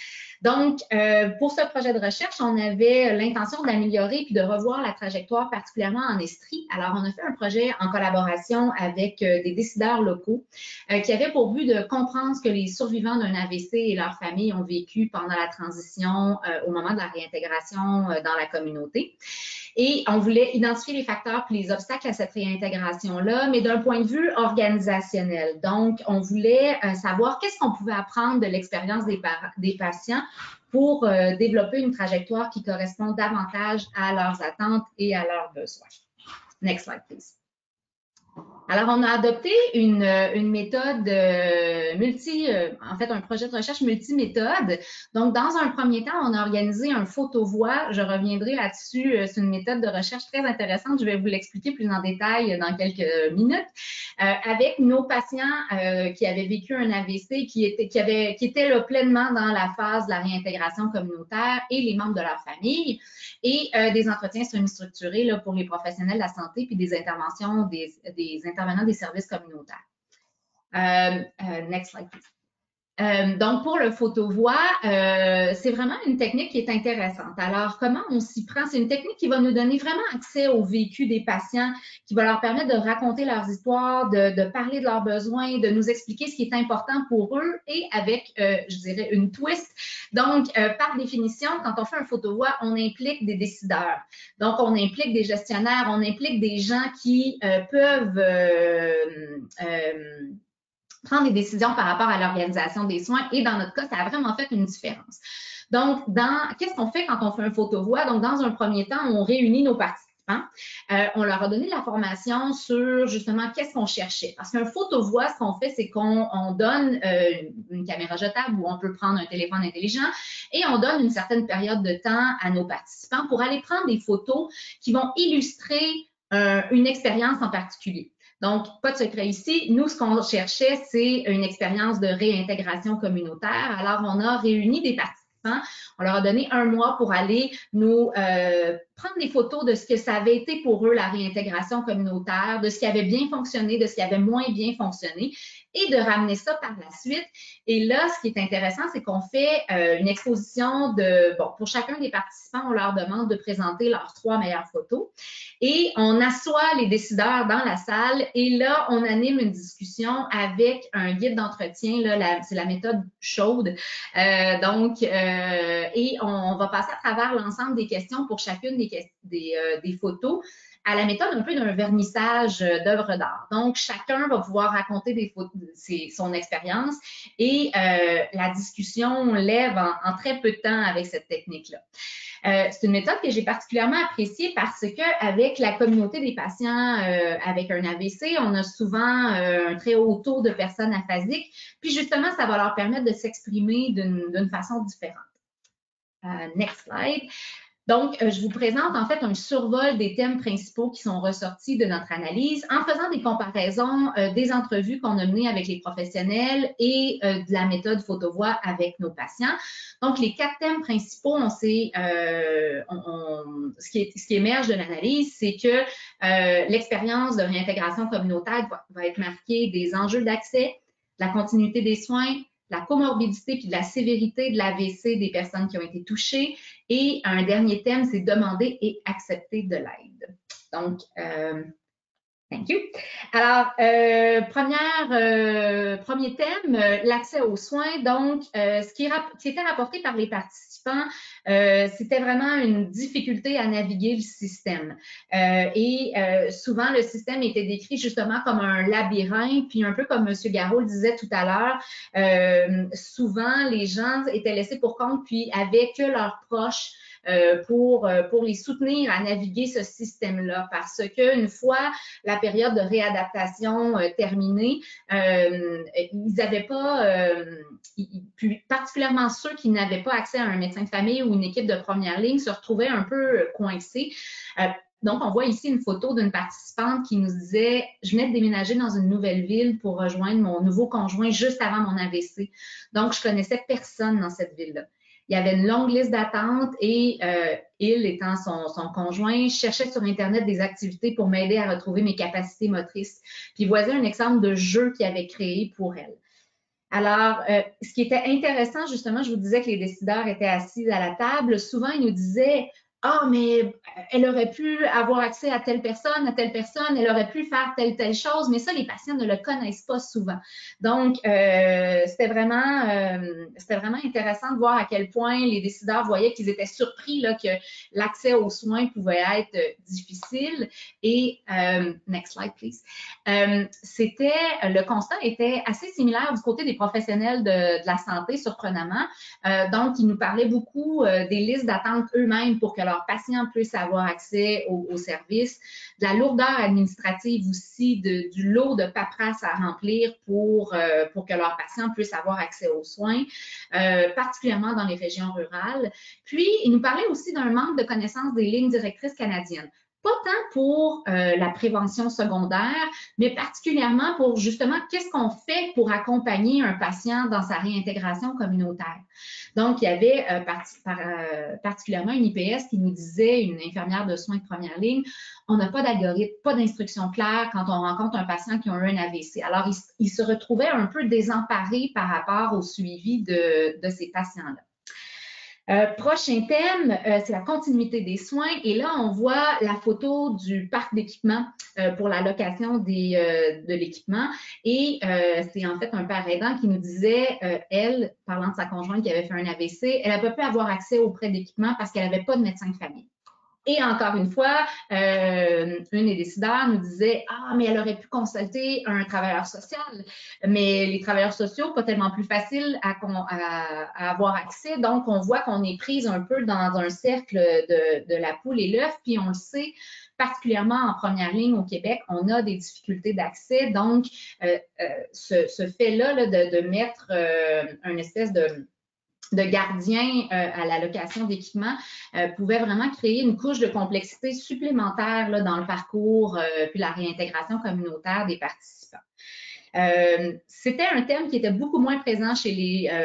Donc, pour ce projet de recherche, on avait l'intention d'améliorer puis de revoir la trajectoire, particulièrement en Estrie. Alors, on a fait un projet en collaboration avec des décideurs locaux qui avait pour but de comprendre ce que les survivants d'un AVC et leurs familles ont vécu pendant la transition au moment de la réintégration dans la communauté. Et on voulait identifier les facteurs et les obstacles à cette réintégration-là, mais d'un point de vue organisationnel. Donc, on voulait savoir qu'est-ce qu'on pouvait apprendre de l'expérience des patients pour développer une trajectoire qui correspond davantage à leurs attentes et à leurs besoins. Next slide, please. Alors, on a adopté une méthode en fait, un projet de recherche multiméthode. Donc, dans un premier temps, on a organisé un photo-voix. Je reviendrai là-dessus. C'est une méthode de recherche très intéressante. Je vais vous l'expliquer plus en détail dans quelques minutes. Avec nos patients qui avaient vécu un AVC, qui étaient là pleinement dans la phase de la réintégration communautaire et les membres de leur famille. Et des entretiens semi-structurés là, pour les professionnels de la santé puis des interventions des intervenants des services communautaires. Next slide, please. Donc, pour le photo-voix, c'est vraiment une technique qui est intéressante. Alors, comment on s'y prend? C'est une technique qui va nous donner vraiment accès au vécu des patients, qui va leur permettre de raconter leurs histoires, de parler de leurs besoins, de nous expliquer ce qui est important pour eux et avec, je dirais, une twist. Donc, par définition, quand on fait un photo-voix, on implique des décideurs. Donc, on implique des gestionnaires, on implique des gens qui peuvent prendre des décisions par rapport à l'organisation des soins et dans notre cas, ça a vraiment fait une différence. Donc, qu'est-ce qu'on fait quand on fait un photo-voix? Donc, dans un premier temps, on réunit nos participants. On leur a donné de la formation sur justement qu'est-ce qu'on cherchait. Parce qu'un photo-voix, ce qu'on fait, c'est qu'on donne une caméra jetable où on peut prendre un téléphone intelligent et on donne une certaine période de temps à nos participants pour aller prendre des photos qui vont illustrer une expérience en particulier. Donc, pas de secret ici. Nous, ce qu'on cherchait, c'est une expérience de réintégration communautaire. Alors, on a réuni des participants. On leur a donné 1 mois pour aller nous prendre des photos de ce que ça avait été pour eux, la réintégration communautaire, de ce qui avait bien fonctionné, de ce qui avait moins bien fonctionné et de ramener ça par la suite. Et là, ce qui est intéressant, c'est qu'on fait une exposition pour chacun des participants, on leur demande de présenter leurs 3 meilleures photos et on assoit les décideurs dans la salle et là, on anime une discussion avec un guide d'entretien, c'est la méthode chaude. Et on va passer à travers l'ensemble des questions pour chacune des photos à la méthode un peu d'un vernissage d'œuvres d'art. Donc, chacun va pouvoir raconter son expérience et la discussion lève en très peu de temps avec cette technique-là. C'est une méthode que j'ai particulièrement appréciée parce qu'avec la communauté des patients avec un AVC, on a souvent un très haut taux de personnes aphasiques, puis justement, ça va leur permettre de s'exprimer d'une façon différente. Next slide. Donc, je vous présente en fait un survol des thèmes principaux qui sont ressortis de notre analyse en faisant des comparaisons des entrevues qu'on a menées avec les professionnels et de la méthode photo-voix avec nos patients. Donc, les 4 thèmes principaux, ce qui émerge de l'analyse, c'est que l'expérience de réintégration communautaire va être marquée des enjeux d'accès, la continuité des soins, la comorbidité puis de la sévérité de l'AVC des personnes qui ont été touchées. Et un dernier thème, c'est demander et accepter de l'aide. Donc, thank you. Alors, premier thème, l'accès aux soins. Donc, ce qui était rapporté par les participants, c'était vraiment une difficulté à naviguer le système. Souvent, le système était décrit justement comme un labyrinthe, puis un peu comme M. Garot le disait tout à l'heure, souvent, les gens étaient laissés pour compte, puis avaient que leurs proches pour les soutenir à naviguer ce système-là, parce qu'une fois la période de réadaptation terminée, ils n'avaient pas, particulièrement ceux qui n'avaient pas accès à un médecin de famille ou une équipe de première ligne, se retrouvaient un peu coincés. Donc, on voit ici une photo d'une participante qui nous disait « Je venais de déménager dans une nouvelle ville pour rejoindre mon nouveau conjoint juste avant mon AVC. Donc, je connaissais personne dans cette ville-là. » Il y avait une longue liste d'attente et il, étant son conjoint, cherchait sur Internet des activités pour m'aider à retrouver mes capacités motrices. Puis voici un exemple de jeu qu'il avait créé pour elle. Alors, ce qui était intéressant, justement, je vous disais que les décideurs étaient assis à la table. Souvent, ils nous disaient « Ah, mais elle aurait pu avoir accès à telle personne, elle aurait pu faire telle chose », mais ça, les patients ne le connaissent pas souvent. Donc, c'était vraiment intéressant de voir à quel point les décideurs voyaient qu'ils étaient surpris là, que l'accès aux soins pouvait être difficile. Et, next slide, please. Le constat était assez similaire du côté des professionnels de la santé, surprenamment. Donc, ils nous parlaient beaucoup des listes d'attente eux-mêmes pour que leurs patients puissent avoir accès aux services, de la lourdeur administrative aussi, du lot de paperasse à remplir pour que leurs patients puissent avoir accès aux soins, particulièrement dans les régions rurales. Puis, ils nous parlaient aussi d'un manque de connaissance des lignes directrices canadiennes. Pas tant pour la prévention secondaire, mais particulièrement pour justement qu'est-ce qu'on fait pour accompagner un patient dans sa réintégration communautaire. Donc, il y avait particulièrement une IPS qui nous disait, une infirmière de soins de première ligne, on n'a pas d'algorithme, pas d'instruction claire quand on rencontre un patient qui a eu un AVC. Alors, il se retrouvait un peu désemparé par rapport au suivi de ces patients-là. Prochain thème, c'est la continuité des soins. Et là, on voit la photo du parc d'équipement pour la location de l'équipement. Et c'est en fait un père aidant qui nous disait, elle, parlant de sa conjointe qui avait fait un AVC, elle n'a pas pu avoir accès auprès d'équipement parce qu'elle n'avait pas de médecin de famille. Et encore une fois, une des décideurs nous disait « Ah, mais elle aurait pu consulter un travailleur social. » Mais les travailleurs sociaux, pas tellement plus facile à avoir accès. Donc, on voit qu'on est prise un peu dans un cercle de la poule et l'œuf. Puis, on le sait, particulièrement en première ligne au Québec, on a des difficultés d'accès. Donc, ce fait-là de mettre une espèce de gardien à la location d'équipement pouvait vraiment créer une couche de complexité supplémentaire là, dans le parcours puis la réintégration communautaire des participants. C'était un thème qui était beaucoup moins présent chez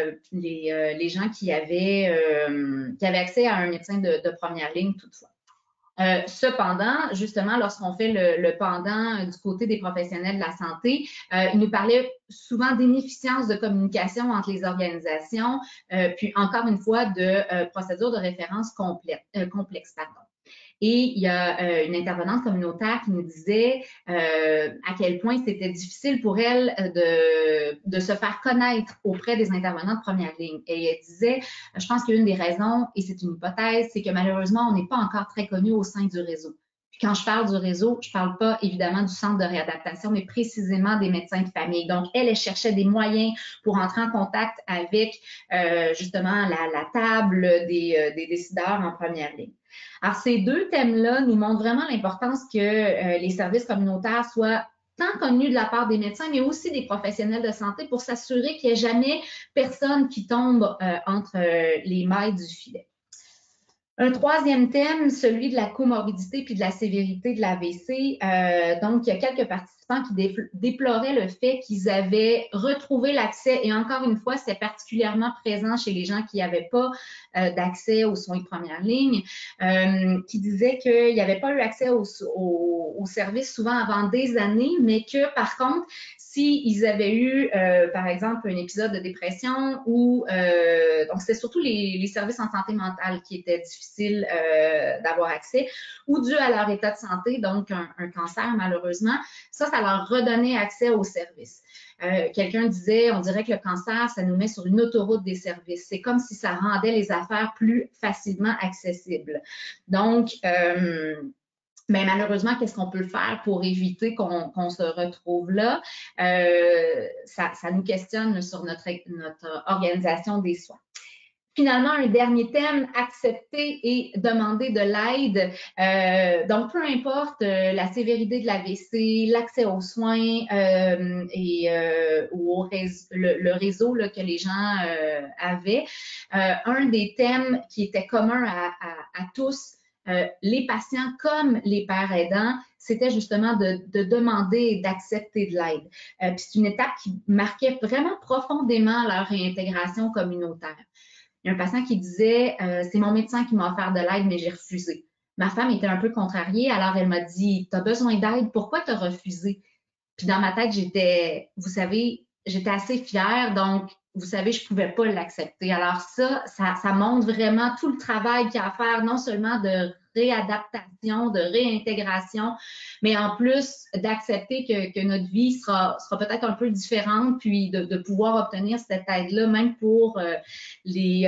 les gens qui avaient accès à un médecin de première ligne toutefois. Cependant, justement, lorsqu'on fait le pendant du côté des professionnels de la santé, il nous parlait souvent d'inefficience de communication entre les organisations, puis encore une fois de procédures de référence complexes. Et il y a une intervenante communautaire qui nous disait à quel point c'était difficile pour elle de se faire connaître auprès des intervenants de première ligne. Et elle disait, je pense qu'une des raisons, et c'est une hypothèse, c'est que malheureusement, on n'est pas encore très connu au sein du réseau. Puis quand je parle du réseau, je ne parle pas évidemment du centre de réadaptation, mais précisément des médecins de famille. Donc, elle cherchait des moyens pour entrer en contact avec justement la table des décideurs en première ligne. Alors, ces deux thèmes-là nous montrent vraiment l'importance que les services communautaires soient tant connus de la part des médecins, mais aussi des professionnels de santé pour s'assurer qu'il n'y ait jamais personne qui tombe entre les mailles du filet. Un troisième thème, celui de la comorbidité puis de la sévérité de l'AVC. Donc, il y a quelques participants qui déploraient le fait qu'ils avaient retrouvé l'accès, et encore une fois, c'est particulièrement présent chez les gens qui n'avaient pas d'accès aux soins de première ligne, qui disaient qu'ils n'avaient pas eu accès aux services souvent avant des années, mais que par contre, s'ils avaient eu, par exemple, un épisode de dépression ou, donc c'était surtout les services en santé mentale qui étaient difficiles d'avoir accès, ou dû à leur état de santé, donc un cancer malheureusement, ça leur redonnait accès aux services. Quelqu'un disait, on dirait que le cancer, ça nous met sur une autoroute des services. C'est comme si ça rendait les affaires plus facilement accessibles. Donc, mais malheureusement, qu'est-ce qu'on peut faire pour éviter qu'on se retrouve là? Ça nous questionne sur notre organisation des soins. Finalement, un dernier thème, accepter et demander de l'aide. Donc, peu importe la sévérité de l'AVC, l'accès aux soins ou le réseau là, que les gens avaient, un des thèmes qui était commun à tous, les patients comme les pères aidants, c'était justement de demander et d'accepter de l'aide. Puis c'est une étape qui marquait vraiment profondément leur réintégration communautaire. Il y a un patient qui disait c'est mon médecin qui m'a offert de l'aide, mais j'ai refusé. Ma femme était un peu contrariée, alors elle m'a dit tu as besoin d'aide, pourquoi tu as refusé? Puis dans ma tête, j'étais, vous savez, j'étais assez fière, donc vous savez, je ne pouvais pas l'accepter. Alors ça montre vraiment tout le travail qu'il y a à faire, non seulement de réadaptation, de réintégration, mais en plus d'accepter que notre vie sera peut-être un peu différente, puis de pouvoir obtenir cette aide-là, même pour les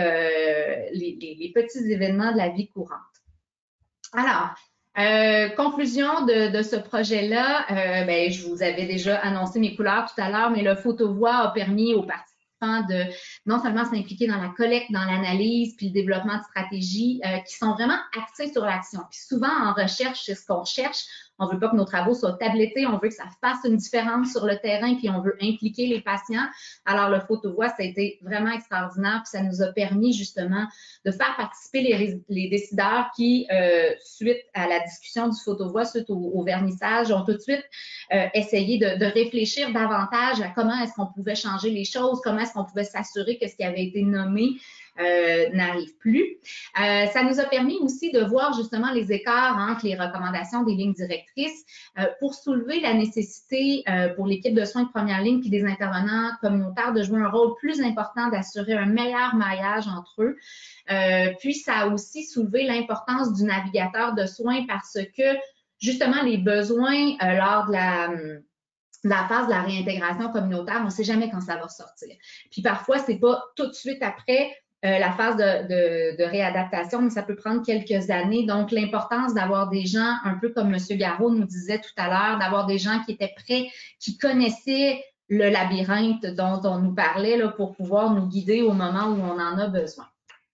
petits événements de la vie courante. Alors, conclusion de ce projet-là, je vous avais déjà annoncé mes couleurs tout à l'heure, mais le Photovoix a permis aux participants de non seulement s'impliquer dans la collecte, dans l'analyse, puis le développement de stratégies qui sont vraiment axées sur l'action. Puis souvent, en recherche, c'est ce qu'on cherche. On ne veut pas que nos travaux soient tablettés, on veut que ça fasse une différence sur le terrain, puis on veut impliquer les patients. Alors, le Photovoix, ça a été vraiment extraordinaire, puis ça nous a permis justement de faire participer les décideurs qui, suite à la discussion du Photovoix, suite au vernissage, ont tout de suite essayé de réfléchir davantage à comment est-ce qu'on pouvait changer les choses, comment est-ce qu'on pouvait s'assurer que ce qui avait été nommé n'arrive plus. Ça nous a permis aussi de voir justement les écarts entre les recommandations des lignes directrices pour soulever la nécessité pour l'équipe de soins de première ligne puis des intervenants communautaires de jouer un rôle plus important, d'assurer un meilleur maillage entre eux. Puis ça a aussi soulevé l'importance du navigateur de soins parce que justement les besoins lors de la phase de la réintégration communautaire, on ne sait jamais quand ça va sortir. Puis parfois, ce n'est pas tout de suite après la phase de réadaptation, mais ça peut prendre quelques années. Donc, l'importance d'avoir des gens, un peu comme M. Garot nous disait tout à l'heure, d'avoir des gens qui étaient prêts, qui connaissaient le labyrinthe dont on nous parlait là, pour pouvoir nous guider au moment où on en a besoin.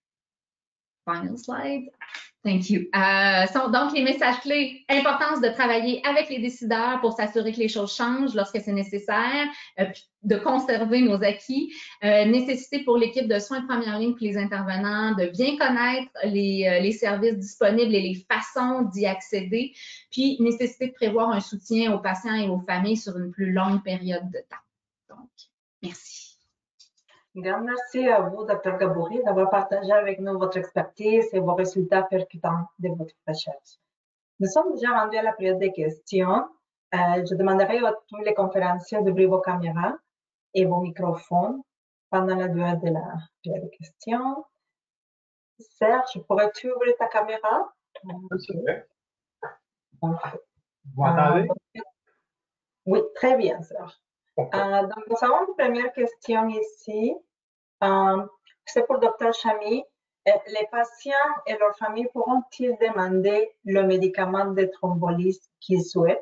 Final slide. Thank you. Sont donc les messages clés. Importance de travailler avec les décideurs pour s'assurer que les choses changent lorsque c'est nécessaire, de conserver nos acquis. Nécessité pour l'équipe de soins de première ligne et les intervenants de bien connaître les services disponibles et les façons d'y accéder. Puis, nécessité de prévoir un soutien aux patients et aux familles sur une plus longue période de temps. Donc, merci. Grand merci à vous, Dr. Gaboury, d'avoir partagé avec nous votre expertise et vos résultats percutants de votre recherche. Nous sommes déjà rendus à la période des questions. Je demanderai à tous les conférenciers d'ouvrir vos caméras et vos microphones pendant la durée de la période des questions. Serge, pourrais-tu ouvrir ta caméra? C'est vrai. Vous m'entendez? Oui, très bien, Serge. Donc, nous avons une première question ici. C'est pour Dr. Chamy. Les patients et leurs familles pourront-ils demander le médicament de thrombolyse qu'ils souhaitent?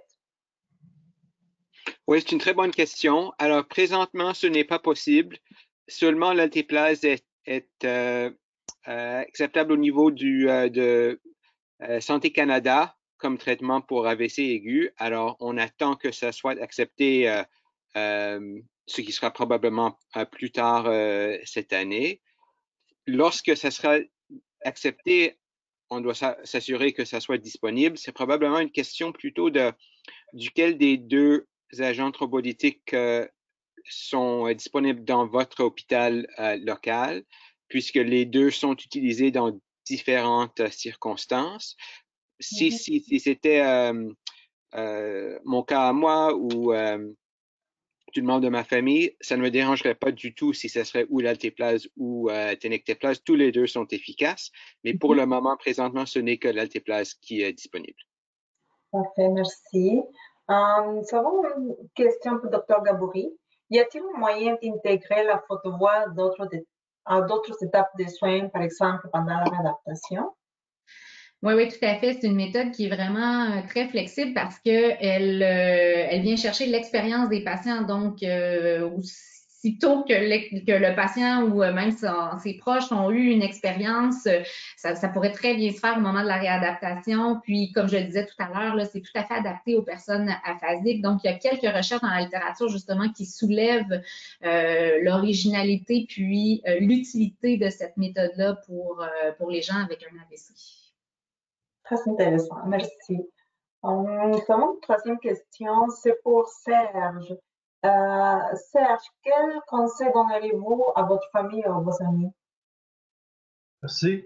Oui, c'est une très bonne question. Alors, présentement, ce n'est pas possible. Seulement l'altéplase est acceptable au niveau de Santé Canada comme traitement pour AVC aigu. Alors, on attend que ça soit accepté, ce qui sera probablement plus tard cette année. Lorsque ça sera accepté, on doit s'assurer que ça soit disponible. C'est probablement une question plutôt duquel des deux agents thrombolytiques sont disponibles dans votre hôpital local, puisque les deux sont utilisés dans différentes circonstances. Si c'était mon cas à moi ou du membre de ma famille, ça ne me dérangerait pas du tout si ce serait ou l'altéplase ou tenecteplase. Tous les deux sont efficaces, mais pour le moment, présentement, ce n'est que l'altéplase qui est disponible. Parfait, merci. Nous avons une question pour Dr. Gaboury. Y a-t-il un moyen d'intégrer la Photovoix à d'autres étapes de soins, par exemple pendant la réadaptation? Oui, tout à fait. C'est une méthode qui est vraiment très flexible parce qu'elle vient chercher l'expérience des patients. Donc, aussitôt que le patient ou même ses proches ont eu une expérience, ça pourrait très bien se faire au moment de la réadaptation. Puis, comme je le disais tout à l'heure, c'est tout à fait adapté aux personnes aphasiques. Donc, il y a quelques recherches dans la littérature justement qui soulèvent l'originalité puis l'utilité de cette méthode-là pour les gens avec un AVC. Très intéressant, merci. Nous avons une troisième question, c'est pour Serge. Serge, quel conseil donneriez-vous à votre famille et à vos amis? Merci.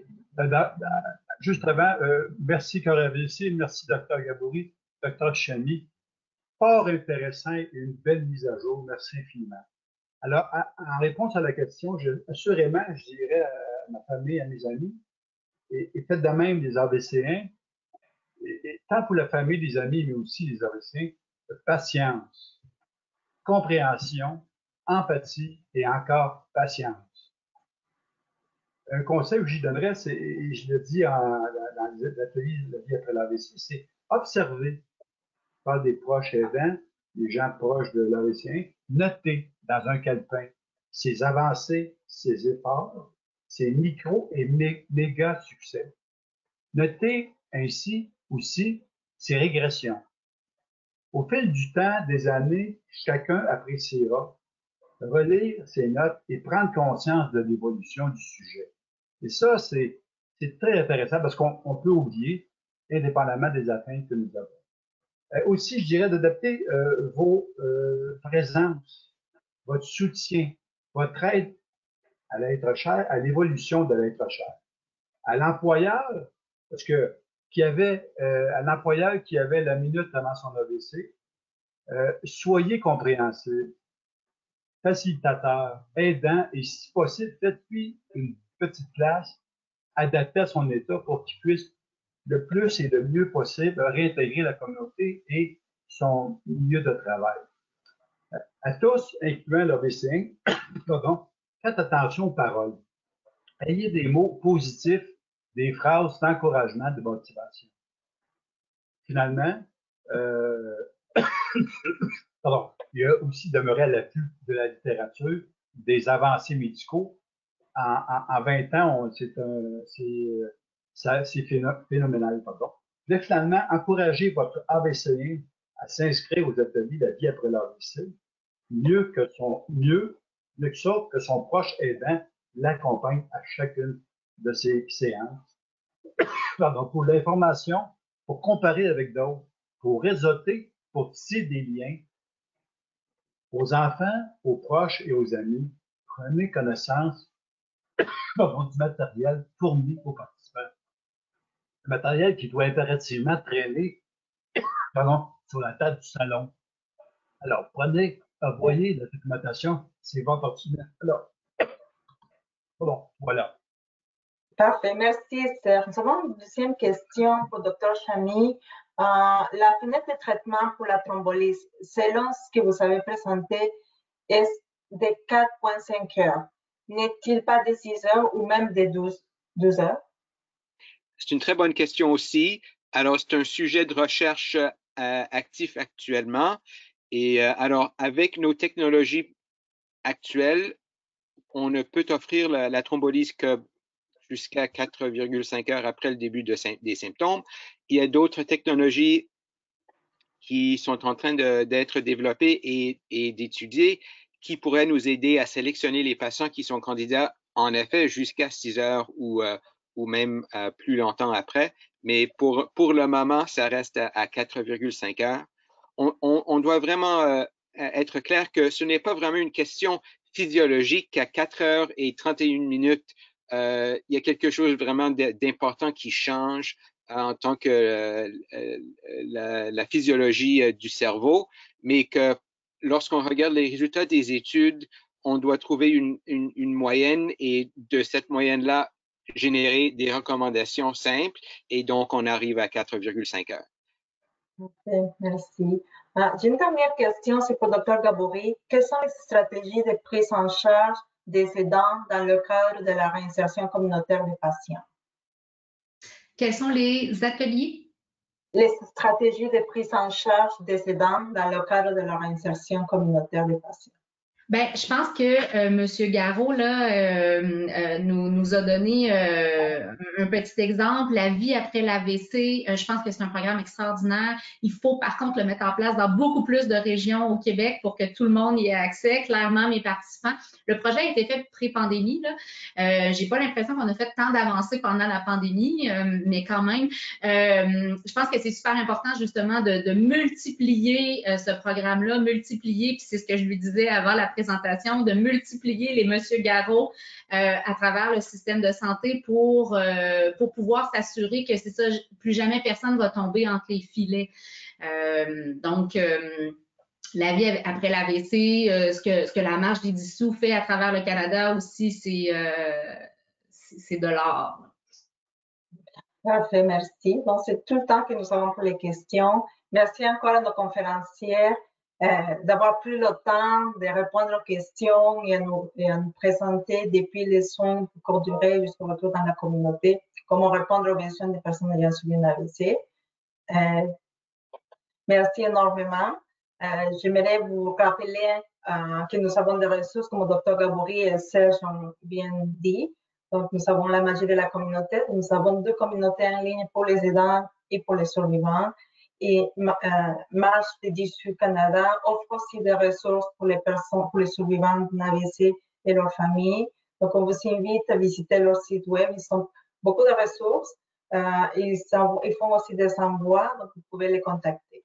Juste avant, merci CorAVC, merci Dr. Gaboury, Dr. Chamy. Fort intéressant et une belle mise à jour. Merci infiniment. Alors, en réponse à la question, assurément, je dirais à ma famille, à mes amis, et faites de même les AVC1, et tant pour la famille, les amis, mais aussi les AVC1, patience, compréhension, empathie et encore patience. Un conseil que j'y donnerais, et je le dis dans l'atelier de la vie après l'AVC, c'est observer. Je parle des proches aidants, les gens proches de l'AVC1, noter dans un calepin ses avancées, ses efforts, ses micro et méga succès. Notez ainsi aussi ses régressions. Au fil du temps, des années, chacun appréciera relire ses notes et prendre conscience de l'évolution du sujet. Et ça, c'est très intéressant parce qu'on peut oublier, indépendamment des atteintes que nous avons. Aussi, je dirais d'adapter vos présences, votre soutien, votre aide à l'être cher, à l'évolution de l'être cher. À l'employeur, parce que à l'employeur qui avait la minute avant son AVC, soyez compréhensible, facilitateur, aidant et si possible, faites-lui une petite classe adaptée à son état pour qu'il puisse le plus et le mieux possible réintégrer la communauté et son milieu de travail. À tous, incluant l'AVC1, faites attention aux paroles. Ayez des mots positifs, des phrases d'encouragement, de motivation. Finalement, il y a aussi demeuré à l'affût de la littérature, des avancées médicaux. En 20 ans, c'est phénoménal. Puis finalement, encouragez votre AVC1 à s'inscrire aux ateliers de la vie après l'AVC, mieux que son proche aidant l'accompagne à chacune de ces séances. Pour l'information, pour comparer avec d'autres, pour réseauter, pour tisser des liens, aux enfants, aux proches et aux amis, prenez connaissance du matériel fourni aux participants. Le matériel qui doit impérativement traîner sur la table du salon. Alors, voyez la documentation, c'est votre opportunité. Alors, bon, voilà. Parfait, merci Esther. Nous avons une deuxième question pour le Dr Chamy. La fenêtre de traitement pour la thrombolyse, selon ce que vous avez présenté, est de 4,5 heures. N'est-il pas de 6 heures ou même de 12 heures? C'est une très bonne question aussi. Alors, c'est un sujet de recherche actif actuellement. Et alors, avec nos technologies actuelles, on ne peut offrir la thrombolyse que jusqu'à 4,5 heures après le début des symptômes. Il y a d'autres technologies qui sont en train d'être développées et d'étudier qui pourraient nous aider à sélectionner les patients qui sont candidats, en effet, jusqu'à 6 heures ou même plus longtemps après. Mais pour le moment, ça reste à 4,5 heures. On doit vraiment être clair que ce n'est pas vraiment une question physiologique qu'à 4 heures et 31 minutes, il y a quelque chose vraiment d'important qui change en tant que la physiologie du cerveau, mais que lorsqu'on regarde les résultats des études, on doit trouver une moyenne et de cette moyenne-là, générer des recommandations simples et donc on arrive à 4,5 heures. Okay, merci. J'ai une dernière question, c'est pour le Dr Gabory. Quelles sont les stratégies de prise en charge des aidants dans le cadre de la réinsertion communautaire des patients? Quels sont les ateliers? Les stratégies de prise en charge des aidants dans le cadre de la réinsertion communautaire des patients. Ben, je pense que M. Garot là, nous a donné un petit exemple, la vie après l'AVC. Je pense que c'est un programme extraordinaire. Il faut par contre le mettre en place dans beaucoup plus de régions au Québec pour que tout le monde y ait accès. Clairement, mes participants. Le projet a été fait pré-pandémie. J'ai pas l'impression qu'on a fait tant d'avancées pendant la pandémie, mais quand même, je pense que c'est super important justement de multiplier ce programme-là, puis c'est ce que je lui disais avant la présentation, de multiplier les Monsieur Garot à travers le système de santé pour pouvoir s'assurer que c'est ça, plus jamais personne va tomber entre les filets. Donc, la vie après l'AVC, ce que la Marche des dissous fait à travers le Canada aussi, c'est de l'art. Parfait, merci. Donc, c'est tout le temps que nous avons pour les questions. Merci encore à nos conférencières d'avoir pris le temps de répondre aux questions et à nous présenter depuis les soins de courte durée jusqu'au retour dans la communauté, comment répondre aux besoins des personnes ayant subi un AVC. Merci énormément. J'aimerais vous rappeler que nous avons des ressources, comme le Dr Gabouri et Serge ont bien dit. Donc, nous avons la magie de la communauté. Nous avons 2 communautés en ligne pour les aidants et pour les survivants. Et Marche des Dissous Canada offre aussi des ressources pour les personnes, pour les survivants d'un AVC et leurs familles. Donc, on vous invite à visiter leur site web. Ils ont beaucoup de ressources. Ils font aussi des envois, donc vous pouvez les contacter.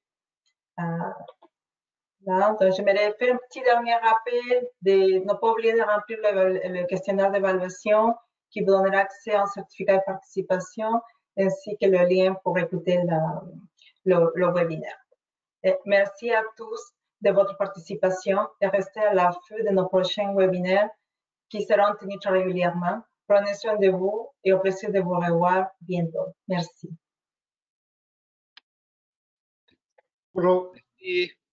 Donc, j'aimerais faire un petit dernier rappel de ne pas oublier de remplir le questionnaire d'évaluation qui vous donnera accès à un certificat de participation ainsi que le lien pour écouter le webinaire. Et merci à tous de votre participation et restez à l'affût de nos prochains webinaires qui seront tenus très régulièrement. Prenez soin de vous et au plaisir de vous revoir bientôt. Merci. Bonjour. Merci.